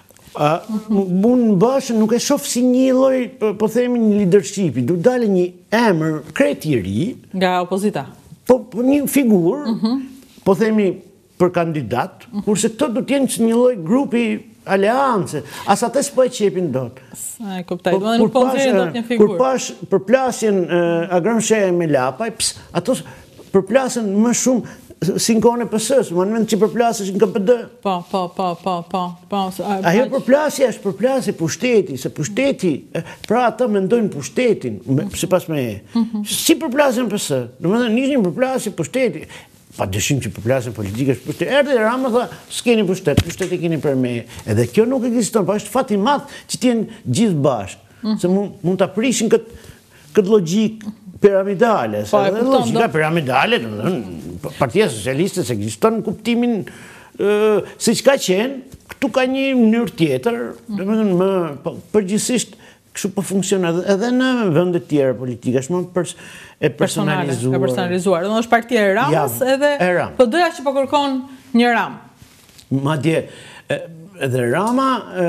unë në Bashën nuk e shoh si një lloj, po themi një leadershipi, du dalë një emër krejt i ri nga opozita. Po një figurë, po themi për kandidat, kurse këto du t'jenë që një lloj grupi aleance, as atë s'po e qepin dot. Kuptaj, do nuk po nxjerrin dot një figurë. Kur pash përplasjen Agron Sheha me Lapaj, ato përplasjen më shumë sinkone PS-s, më në vend që përplasësh në KPD. Po. Ajo përplasja është përplasje pushteti, se pushteti, pra ata mendojnë pushtetin, sipas meje. Si përplasjen PS? Domethënë nishin përplasje pushteti. Pa dëshim që përplasjen politike është pushtet. Erdhi Rama tha, s'keni pushteti keni për me. Edhe kjo nuk ekziston, pa është fat i madh që t'jenë gjithë bashkë. Se mund ta prishin këtë logjik piramidale. Logjika piramidale, Partia Socialiste ekziston në kuptimin siç ka qenë, këtu ka një mënyrë tjetër, domethënë më përgjithsisht kështu po funksionon edhe në vende të tjera politike, është më e personalizuar. E personalizuar. Dhe është Partia e Ramës edhe PD-ja që po kërkon një Ram. Madje edhe Rama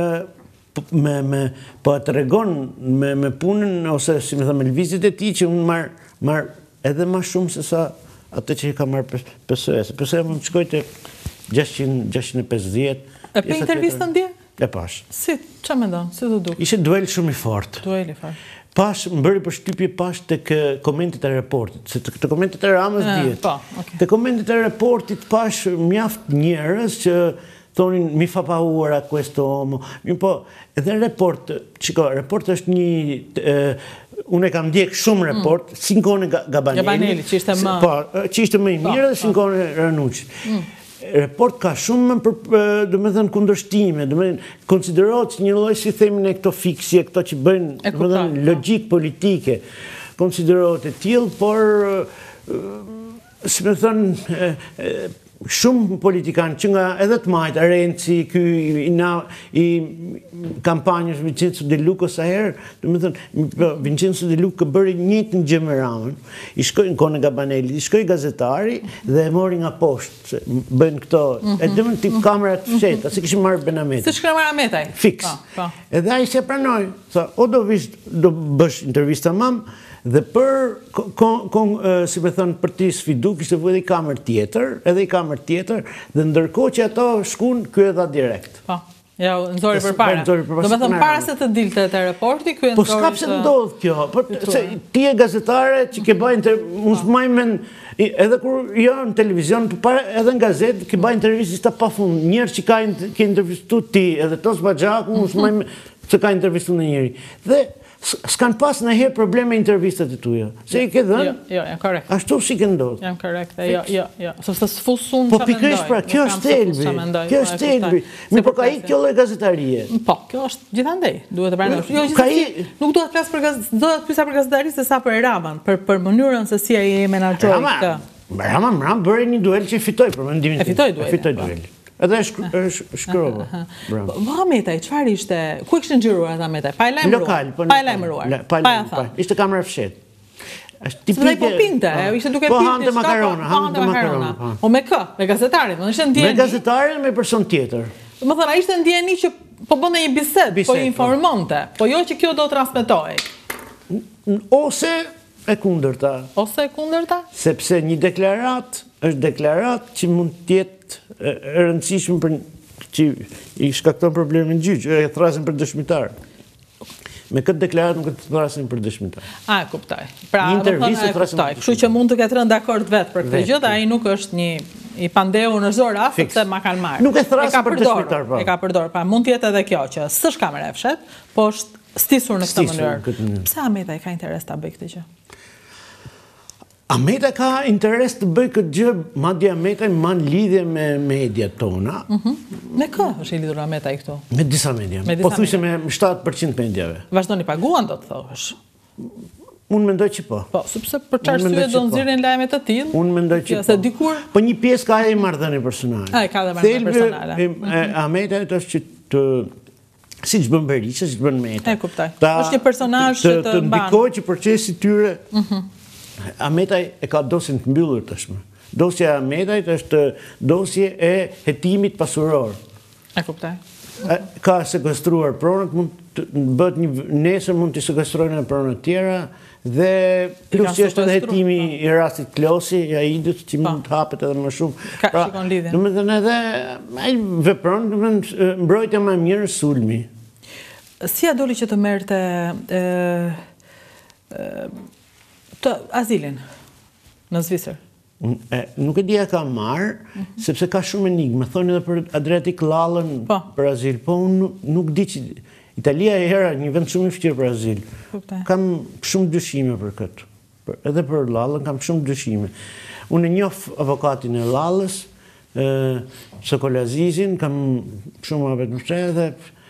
po tregon me punën ose si më thënë me lëvizjet e tij që unë marr edhe më shumë se sa atë që ka marrë PS-ja. PS-ja më shkoi te 650. E pe intervistën dje? E pash. Si, që mendon? Si të duk? Ishte duel shumë i fortë. Duel i fortë. Pash, më bëri përshtypje pash të komentit e reportit, se të komentit e Ramës djetë. Të komentit e reportit pash mjaft njerëz që thonin mi fa paura questo uomo. Po, edhe report, report është një, unë e kam ndjek shumë report, Sinkone Gabanelli. Që ishte më... Po, që ishte më i mirë dhe Sinkone Ranucci. Report ka shumë domethënë kundërshtime, domethënë konsiderohet një lloj si themin e këto fiksje, këto që bëjnë domethënë logjik politike. Konsiderohet e tillë, por si më thënë shumë politikanë që nga edhe të majtë, Renzi, ky i kampanjës Vincenzo De Luca sa herë, domethënë Vincenzo De Luca bëri njëjtën gjë me Ramën, i shkoi në Kone Gabanelli, i shkoi gazetari dhe e mori nga poshtë, bëjnë këto, e dëmën tip kamerat fsheta, si kishim marrë Benametaj. Si shkoi Benametaj? Fiks. Edhe ai se pranoi, tha, o do bësh intervista mamë, dhe si me thënë, për ti sfidu, kishte vë edhe i kamer tjetër, dhe ndërkohë që ato shkun, kjo e dha direkt. Po, ja, nëzori për para. Do me thënë, para se të dilte të reporti, kjo e nëzori... Po s'ka pse ndodhë kjo, ti e gazetare që ke bajnë, unë s'majmen, edhe kur jo në televizion, edhe në gazet, ke bajnë intervjistista pa fund, njerë që ke intervjistu ti, edhe tos Bagjaku, unë s'majmen që ka intervjistu në njëri. Dhe s'kan pas në herë probleme intervistat e tuja. Se i ke dhënë? Jo, jam korrekt. Ashtu si ke ndodhë? Jam korrekt, jo. Se së sfusun që mendoj. Po pikrish pra, kjo është telbi. Kjo është telbi. Mi po ka i kjo lloj gazetarie. Po, kjo është gjithandej. Duhet të pranoj. Jo, nuk duhet të flas do të pyesa për gazetarisë se sa për Ramën, për mënyrën se si ai e menaxhoi këtë. Rama bëri një duel që fitoi për mendimin tim. E fitoi duel. Edhe shkrova. Ametaj, qëfar ishte, ku ishte nxirruar atë Ametaj? Pa e lajmëruar? Pa e lajmëruar? Pa e thënë? Ishte kamera fshet. Se dhe i po pinte, ishte duke pinte. Po hante makarona. O me kë? Me gazetarin? Me gazetarin, me person tjetër. Më thënë, a ishte ndjeni që po bënde një bised, po informonte, po jo që kjo do transmetoj? Ose e kundërta. Ose e kundërta? Sepse një deklarat është deklarat që mund tjetë e rëndësishme për që i shkakton problemin gjyq, e thrasin për dëshmitar. Me këtë deklarat nuk të thrasin për dëshmitar. A, kuptoj. Pra, më thënë e kuptoj. Kështu që mund të ketë rënë dakord vetë për këtë gjë, ai nuk është një i pandeu në zora, sepse ma kanë marrë. Nuk e thrasin për dëshmitar, pa. E ka përdor, pa. Mund tjetë edhe kjo që s'është kamera e fshet, po është stisur në këtë mënyrë. Pse Ametaj ka interes ta bëj këtë gjë? Ametaj ka interes të bëj këtë gjë, madje Ametaj man lidhje me media tona. Me kë është i lidhur Ametaj këtu? Me disa media. Po thujse me 7% mediave. Vazhdoni paguan, do të thosh? Unë mendoj që po. Po, sepse për çfarë arsye do nxirrin lajme të tillë? Unë mendoj që po. Se dikur... Po një pjesë ka e marrëdhënie personale. Ai ka dhe marrëdhënie personale. Ametaj është që të si që bën Berisha, si që bën Meta. E kuptoj. Është një personazh që të ndikojë që procesi tyre. Ametaj e ka dosjen të mbyllur tashmë. Dosja e Ametajt është dosje e hetimit pasuror. E kuptoj. Ka sekuestruar pronët, nesër mund të sekuestrojnë në pronët tjera, dhe plus që është edhe hetimi i rastit Klosi, i Aidit, që mund të hapet edhe më shumë. Ka shikon lidhjen. Domethënë edhe ai vepron, mbrojtja më e mirë sulmi. Si a doli që të merrte të azilin në Zvicër? Nuk e dia ka marrë, sepse ka shumë enigme. Më thonë edhe për Adriatic Lallën për azil, po unë nuk di që Italia e hera një vend shumë i vështirë për azil. Kam shumë dyshime për këtë. Edhe për Lallën kam shumë dyshime. Unë e njoh avokatin e Lallës, Sokolazizin, kam shumë abet më shtre dhe...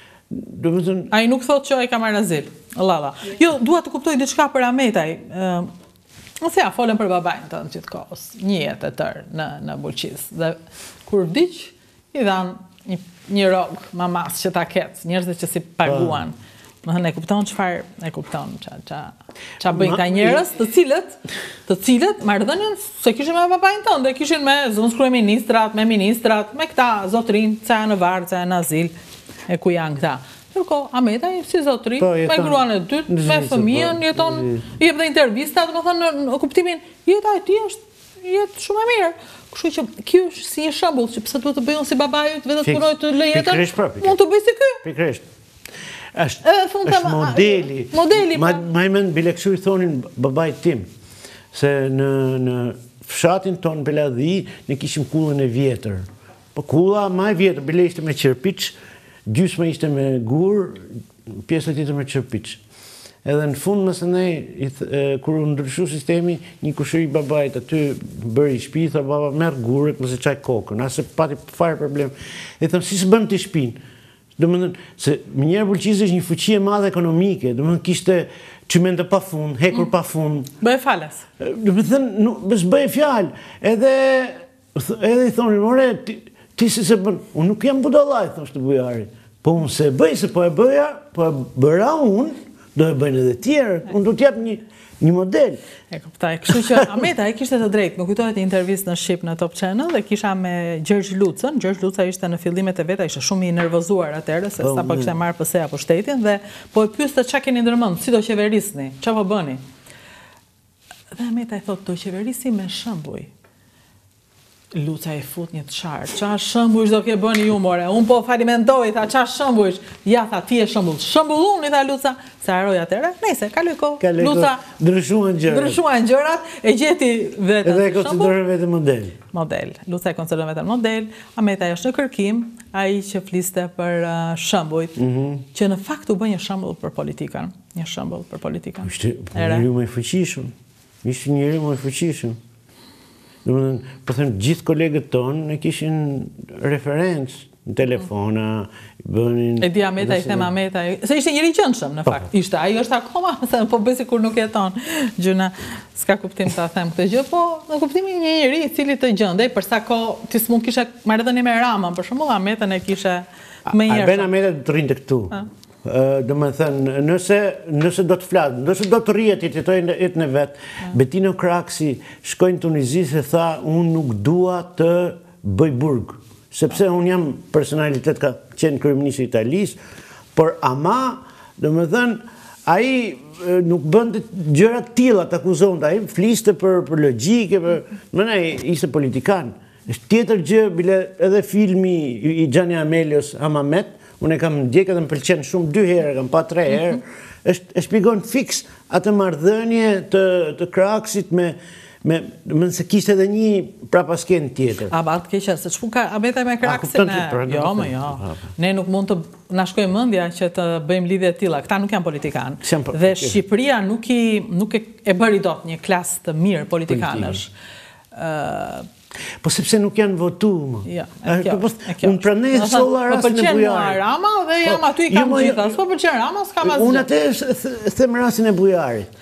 A i nuk thot që ai ka marrë azil, Lalla. Jo, dua të kuptoj diçka për Ametaj. Ose ja, folën për babajnë të në gjithë kohës, një jetë e tërë në Bulqis. Dhe kur vdiq, i dhanë një rogë, mamas që ta ketë, njerëzit që si paguan. Më thënë, e kupton qëfar, e kupton qa bëjnë ka njerëz të cilët marrëdhënien se kishin me babajnë tënë, dhe kishin me zonë kryeministrat, me ministrat, me këta zotrin, ca në varë, ca në azil, e ku janë këta. Tërko, Ametaj, si zotri, me gruan e dytë, me fëmijën, jeton, jep dhe intervistat, më thënë, në kuptimin, jeta e ti është jetë shumë e mirë. Kështu që kjo është si një shembull, që pse duhet të bëjnë si babajut, vetë të punoj të lejetën, mund të bëj si ky. Pikërisht. është modeli. Ma i men, bile kështu i thonin babajt tim, se në fshatin tonë Beladhi, ne kishim kullën e vjetër. Po kulla ma e vjetër, bile ishte me qërpic, gjysma ishte me gur, pjesë e tjetër me qërpic. Edhe në fund mësë ne, kur u ndryshu sistemi, një kushëri babajt aty bëri shpi, tha baba merë gurët mëse qaj kokën, asë pati fare problem. E thëmë, si së bëm të shpinë? Se Minjera Bulqisi është një fuqie madhe ekonomike, kishte çmend pa fund, hekur pa fund. Bëj falas. Bëj fjalë. Edhe i thonin, more, ti si se bën, unë nuk jam budallaj, thoshte bujari. Po unë se bëj, se po e bëja, po e bëra unë, do e bëjnë edhe tjerë, unë do t'jap një model. E kuptaj, kështu që Ametaj kishte të drejtë, më kujtohet një intervistë në Shqip në Top Channel dhe kisha me Gjergj Lucën. Gjergj Luca ishte në fillimet e veta, ishte shumë i nervozuar atëherë se sa po kishte marrë PS apo shtetin dhe po e pyeste ç'a keni ndërmend, si do qeverisni, ç'a po bëni. Dhe Ametaj thotë do qeverisi me shembuj. Luca i fut një të qarë, qa shëmbujsh do ke bëni ju more, unë po falimentoj, tha qa shëmbujsh, ja tha ti e shëmbull, shëmbullun i tha Luca, se haroj atëre, nese, kaloj ko, Luca, ndryshuan gjërat, e gjeti vetën edhe e konsiderën vetën model, Luca e konsiderën vetën model, Ametaj është në kërkim, a i që fliste për shëmbujt, që në fakt u bë një shëmbull për politikën, Ishte njëri më i fuqishëm, ishte njëri më i fuqishëm. Po them, gjithë kolegët tonë e kishin referencë në telefona, bënin... E di Ametaj, them Ametaj, se ishte njëri qëndshëm në fakt, ishte, ajo është akoma, po besi kur nuk jeton, gjuna, s'ka kuptim të them këtë gjë, po në kuptimi një njëri i cili të gjëndej, përsa ko, ti s'mund kishe marrëdhënie me Ramën, për shembull Ametën e kishe më njërë. Arben Ametën të rrinte këtu. Do më thënë, nëse do të flasë, nëse do të rrijet i të jetojnë jetën e vetë, Bettino Craxi shkojnë Tunizi se tha, unë nuk dua të bëj burg, sepse unë jam personalitet ka qenë kryeministri i Italisë, por ama, do më thënë, ai nuk bënde gjërat tilla të akuzonte, ai fliste për logjike, mëna ishte politikan. Është tjetër gjë, bile edhe filmi i Gianni Amelios Hamamet, unë e kam ndjekë dhe më pëlqenë shumë 2 herë, kam pa 3 herë, e shpigon fix atë marrëdhënie të Craxit me se kishte edhe një prapaskenë tjetër. A ba të keqe, se ç'pun ka Ametaj me Craxin? Jo, më jo. Ne nuk mund të na shkojë mendja që të bëjmë lidhje të tilla. Këta nuk janë politikanë. Dhe Shqipëria nuk e bëri dot një klasë të mirë politikanësh. Po sepse nuk janë votu, më. Unë pranej e sola rastin e Bujarit. Rama dhe jam aty i kam gjitha. S'po përqenë Rama, s'kam asgjë. Unë atë them rastin e Bujarit.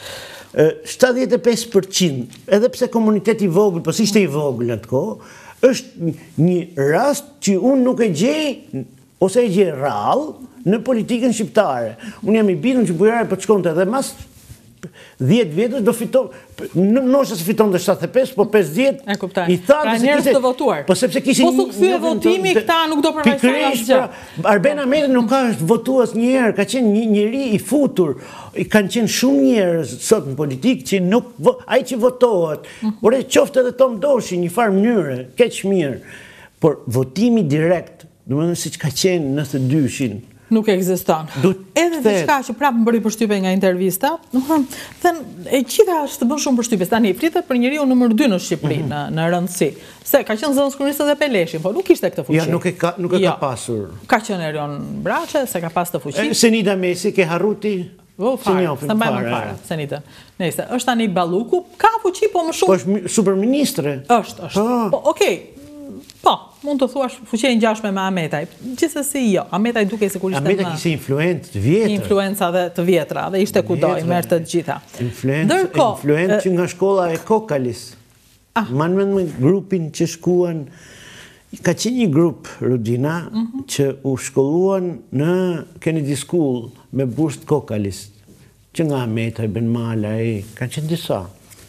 75%, edhe pse komuniteti i vogël, po si ishte i vogël në atë kohë, është një rast që unë nuk e gjej, ose e gjej rrallë në politikën shqiptare. Unë jam i bindur që Bujari po të shkonte edhe mas 10 vjetës do fiton, nështë se fiton dhe 75, po 50, i thanë se kishte... Po sepse kishte... Po su këthyë votimi, këta nuk do përvajsojnë asgjë. Arben Ametën nuk ka është votuas njerë, ka qenë njëri i futur, kanë qenë shumë njerës sot në politikë që nuk... Ai që votohet, por e qofte edhe Tom Doshi, një farë mënyre, keq mirë, por votimi direkt, do më dhe si që ka qenë 92-shin, nuk ekziston. Edhe diçka që prapë më bëri përshtypje nga intervista, e gjitha është të bën shumë përshtypje. Tani flitet për njeriu numër 2 në Shqipëri në rëndësi. Se ka qenë zënës kryeministër dhe Peleshi, po nuk ishte këtë fuqi. Ja, nuk e ka pasur. Ka qenë Erion Braçe, se ka pas të fuqi. Senida Mesi ke harruti? Se mbaj më fare, Senita. Nëse është tani Balluku, ka fuqi, po më shumë. Po është superministre? Është. Po, okej. Po, mund të thuash fuqia e ngjashme me Ahmetaj. Gjithsesi jo, Ahmetaj dukej sikur ishte Ahmetaj kishte influencë të vjetra. Influenca dhe të vjetra dhe ishte kudo, i merrte të gjitha. Influencë që nga shkolla e Kokalis. Man me grupin që shkuan, ka qenë një grup, Rudina, që u shkolluan në Kennedy School me bursë Kokalis, që nga Ahmetaj, Ben Mala, ka qenë disa.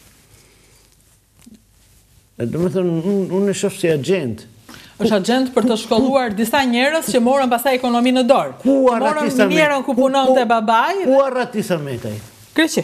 Do me thënë, unë e shofë si agent. është agent për të shkolluar disa njerëz që morën pastaj ekonomi në dorë. Ku arratisa me? Morën ku punonte babai. Ku arratisa Ahmetaj? Greqi.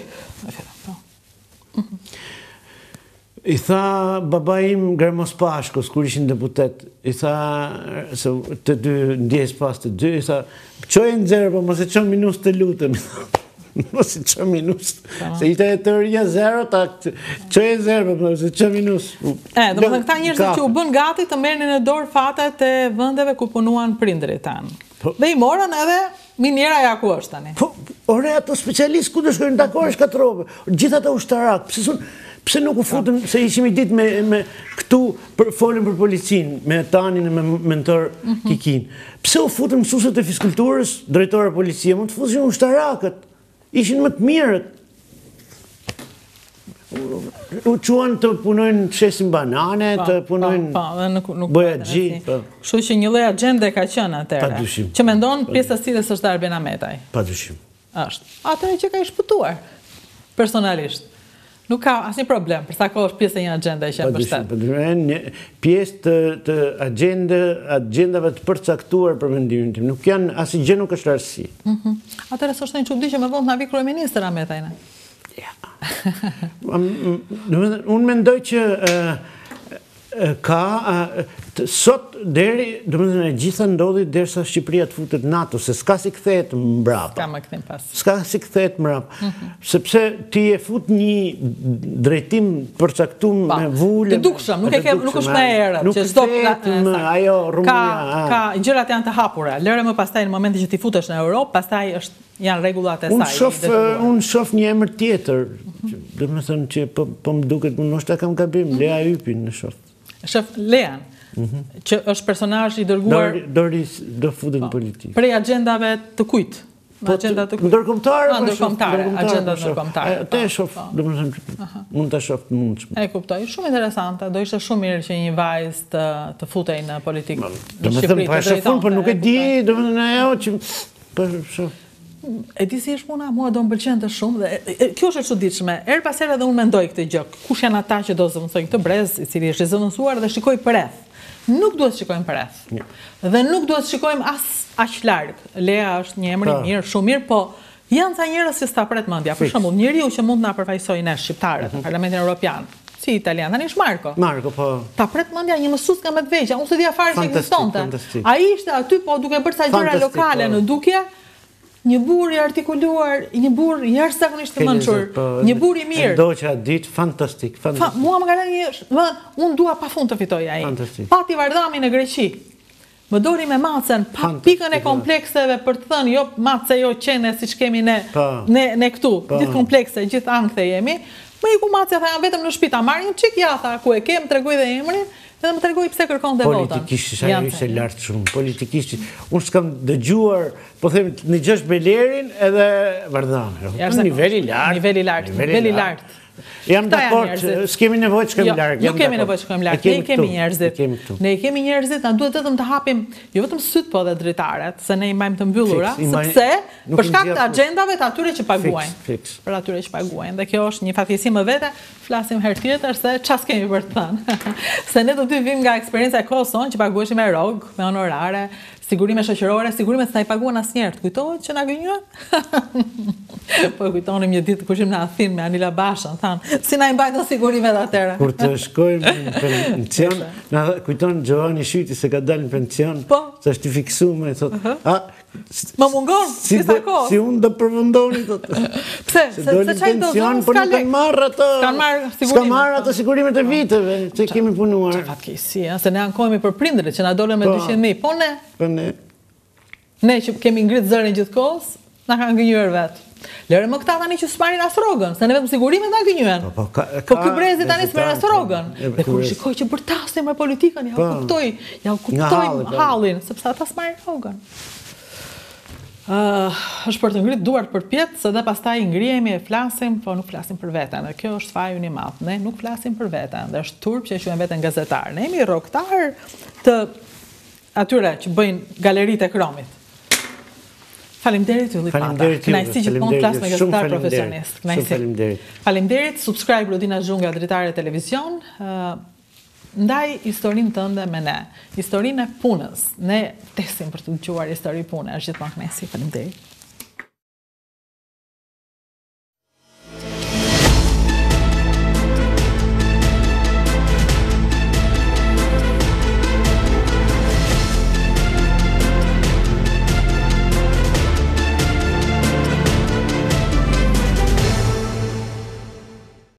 I tha babai im Gremos Pashkos, kur ishin deputet, i tha, të dy ndjes pas të dy, i tha, qoj në zero, po mos e qoj minus të lutëm. Mos e qoj minus. Se ishte e teoria zero, ta qoj e zero, po mos e qoj minus. Do më thënë këta njerëzit që u bën gati të merrnin në dorë fatet e vendeve ku punuan prindërit tanë. Dhe i morën edhe miniera ja ku është tani. Po, ore, ato specialistë ku të shkojnë dakore shkatrove, gjithë ata ushtarak, pse nuk u futën, se ishim i ditë me këtu folën për policinë, me Tanin e me mentor Kikin. Pse u futën mësuesit e fiskulturës, drejtorë e policie, mund të fusin ushtarakët, ishin më të mirët. U quan të punojnë shesin banane, të punojnë bojaxhi. Kështu që një lloj agjende ka qenë atëherë. Padyshim. Që mendon pjesa e cilës është Arben Ahmetaj. Padyshim. Është. Atëherë që ka i shpëtuar personalisht. Nuk ka asnjë problem, për sa kohë është pjesë e një agjende që e mbështet. Pjesë të agjendave të përcaktuar për mendimin tim. Nuk janë, asnjë nuk është arsi. Atëherë s'është një çudi që më vonë na vi kryeministër Ahmetaj. Ja. Unë mendoj që ka sot deri, do të thënë e gjitha ndodhi derisa Shqipëria të futet NATO, se s'ka si kthehet mbrapa. S'ka më kthim pas. S'ka si kthehet mbrapa. Sepse ti e fut një drejtim përcaktuar me vulë. Të dukshëm, nuk është më erë, që çdo ajo Rumunia. Ka gjërat janë të hapura. Lëre më pastaj në momentin që ti futesh në Europë, pastaj janë rregullat e saj. Unë shoh një emër tjetër, do të thënë që po më duket, ndoshta kam gabim, Lea Ypin në shoh. Shef Lean, që është personazh i dërguar do futet në politikë. Prej agjendave të kujt? Agenda të kujt? Ndërkombëtare. Agenda ndërkombëtare. Atë e shoh, domethënë mund ta shoh të mundshme. E kuptoj, shumë interesante. Do ishte shumë mirë që një vajzë të futej në politikë. Domethënë po e shoh, por nuk e di, domethënë ajo që po shoh. E di si është puna, mua do më pëlqente shumë dhe kjo është e çuditshme. Her pas here edhe unë mendoj këtë gjë. Kush janë ata që do zëvendësojnë këtë brez, i cili është i zëvendësuar dhe shikoj përreth. Nuk duhet shikojmë përreth. Dhe nuk duhet shikojmë as aq larg. Lea është një emër i mirë, shumë mirë, po janë ca njerëz që s'ta pret mendja. Për shembull, njeriu që mund na përfaqësojë ne shqiptarët në Parlamentin Evropian, si italian, tani është Marko. Marko, po. Ta pret mendja një mësues nga Medveqja, unë s'e dia fare se ekzistonte. Ai ishte aty po duke bërë ca gjëra lokale në Dukje. Një burr i artikuluar, një burr jashtëzakonisht të mençur, një burr i mirë. Do që atë ditë fantastik. Mua më ka lënë unë dua pafund të fitoj ai. Pati Vardami në Greqi. Më dori me macën, pa pikën e komplekseve për të thënë, jo mace, jo qene, siç kemi ne këtu, gjithë komplekse, gjithë ankthe jemi. Më iku mace, tha janë vetëm në shtëpi, ta marrin një çik ja, tha ku e kem, tregoj dhe emrin. Edhe më tregoj pse kërkon dhe votën. Politikisht, ajo ishte lartë shumë. Politikisht, unë s'kam dëgjuar, po them, në Gjosh Belerin edhe Vardami. Niveli lartë. Jam dakord, s'kemi nevojë të shkojmë larg. Nuk kemi nevojë të shkojmë larg. Ne kemi njerëzit. Ne kemi njerëzit, na duhet vetëm të hapim jo vetëm syt, po edhe dritaret, se ne i mbajmë të mbyllura, sepse për shkak të agjendave të atyre që paguajnë. Për atyre që paguajnë. Dhe kjo është një fatkeqësi më vete, flasim herë tjetër se çfarë kemi për të thënë. Se ne do të vim nga eksperjenca e Kosovës që paguheshim me rrog, me honorare, sigurime shoqërore, sigurime se na i paguan asnjëherë. Kujtohet që na gënjën? Po kujtonim një ditë kushim në Athinë me Anila Bashën, thanë, si na i mbajtën sigurimet atëherë. Kur të shkojmë në pension, na kujton Giovanni Shyti se ka dalë në pension, se është i fiksuar, thotë, Më mungon, disa kohë. Si unë do përfundoni, Pse? Se qaj do zonë s'ka lek. S'ka marrë ato sigurimet e viteve që kemi punuar. Që fatkeqësi, se ne ankohemi për prindrit që na dolën me 200.000. Po ne? Ne që kemi ngritë zërin gjithkohës, na kanë gënjur vetë. Lere më këta tani që s'marin as rogën, se ne vetëm sigurimet na gënjuen. Po ky brezi tani s'merr as rogën. Dhe kur shikoj që bërtasin me politikën, ja u kuptoj hallin, sepse ata s'marin rogën. Është për të ngritë duart për pjetë, se dhe pastaj ngrihemi e flasim, po nuk flasim për veten. Dhe kjo është faju një madh. Ne nuk flasim për veten, dhe është turp që e quajnë veten gazetar. Ne jemi rrogtar të atyre që bëjnë galeritë e Kromit. Faleminderit Ylli Pata. Kënaqësi gjithmonë flas me gazetar profesionist. Faleminderit. Subscribe Rodina Zhunga, dritare televizion. Ndaj historinë tënde me ne. Historinë e punës. Ne tesim për të dëgjuar histori pune. Është gjithmonë kënaqësi. Faleminderit.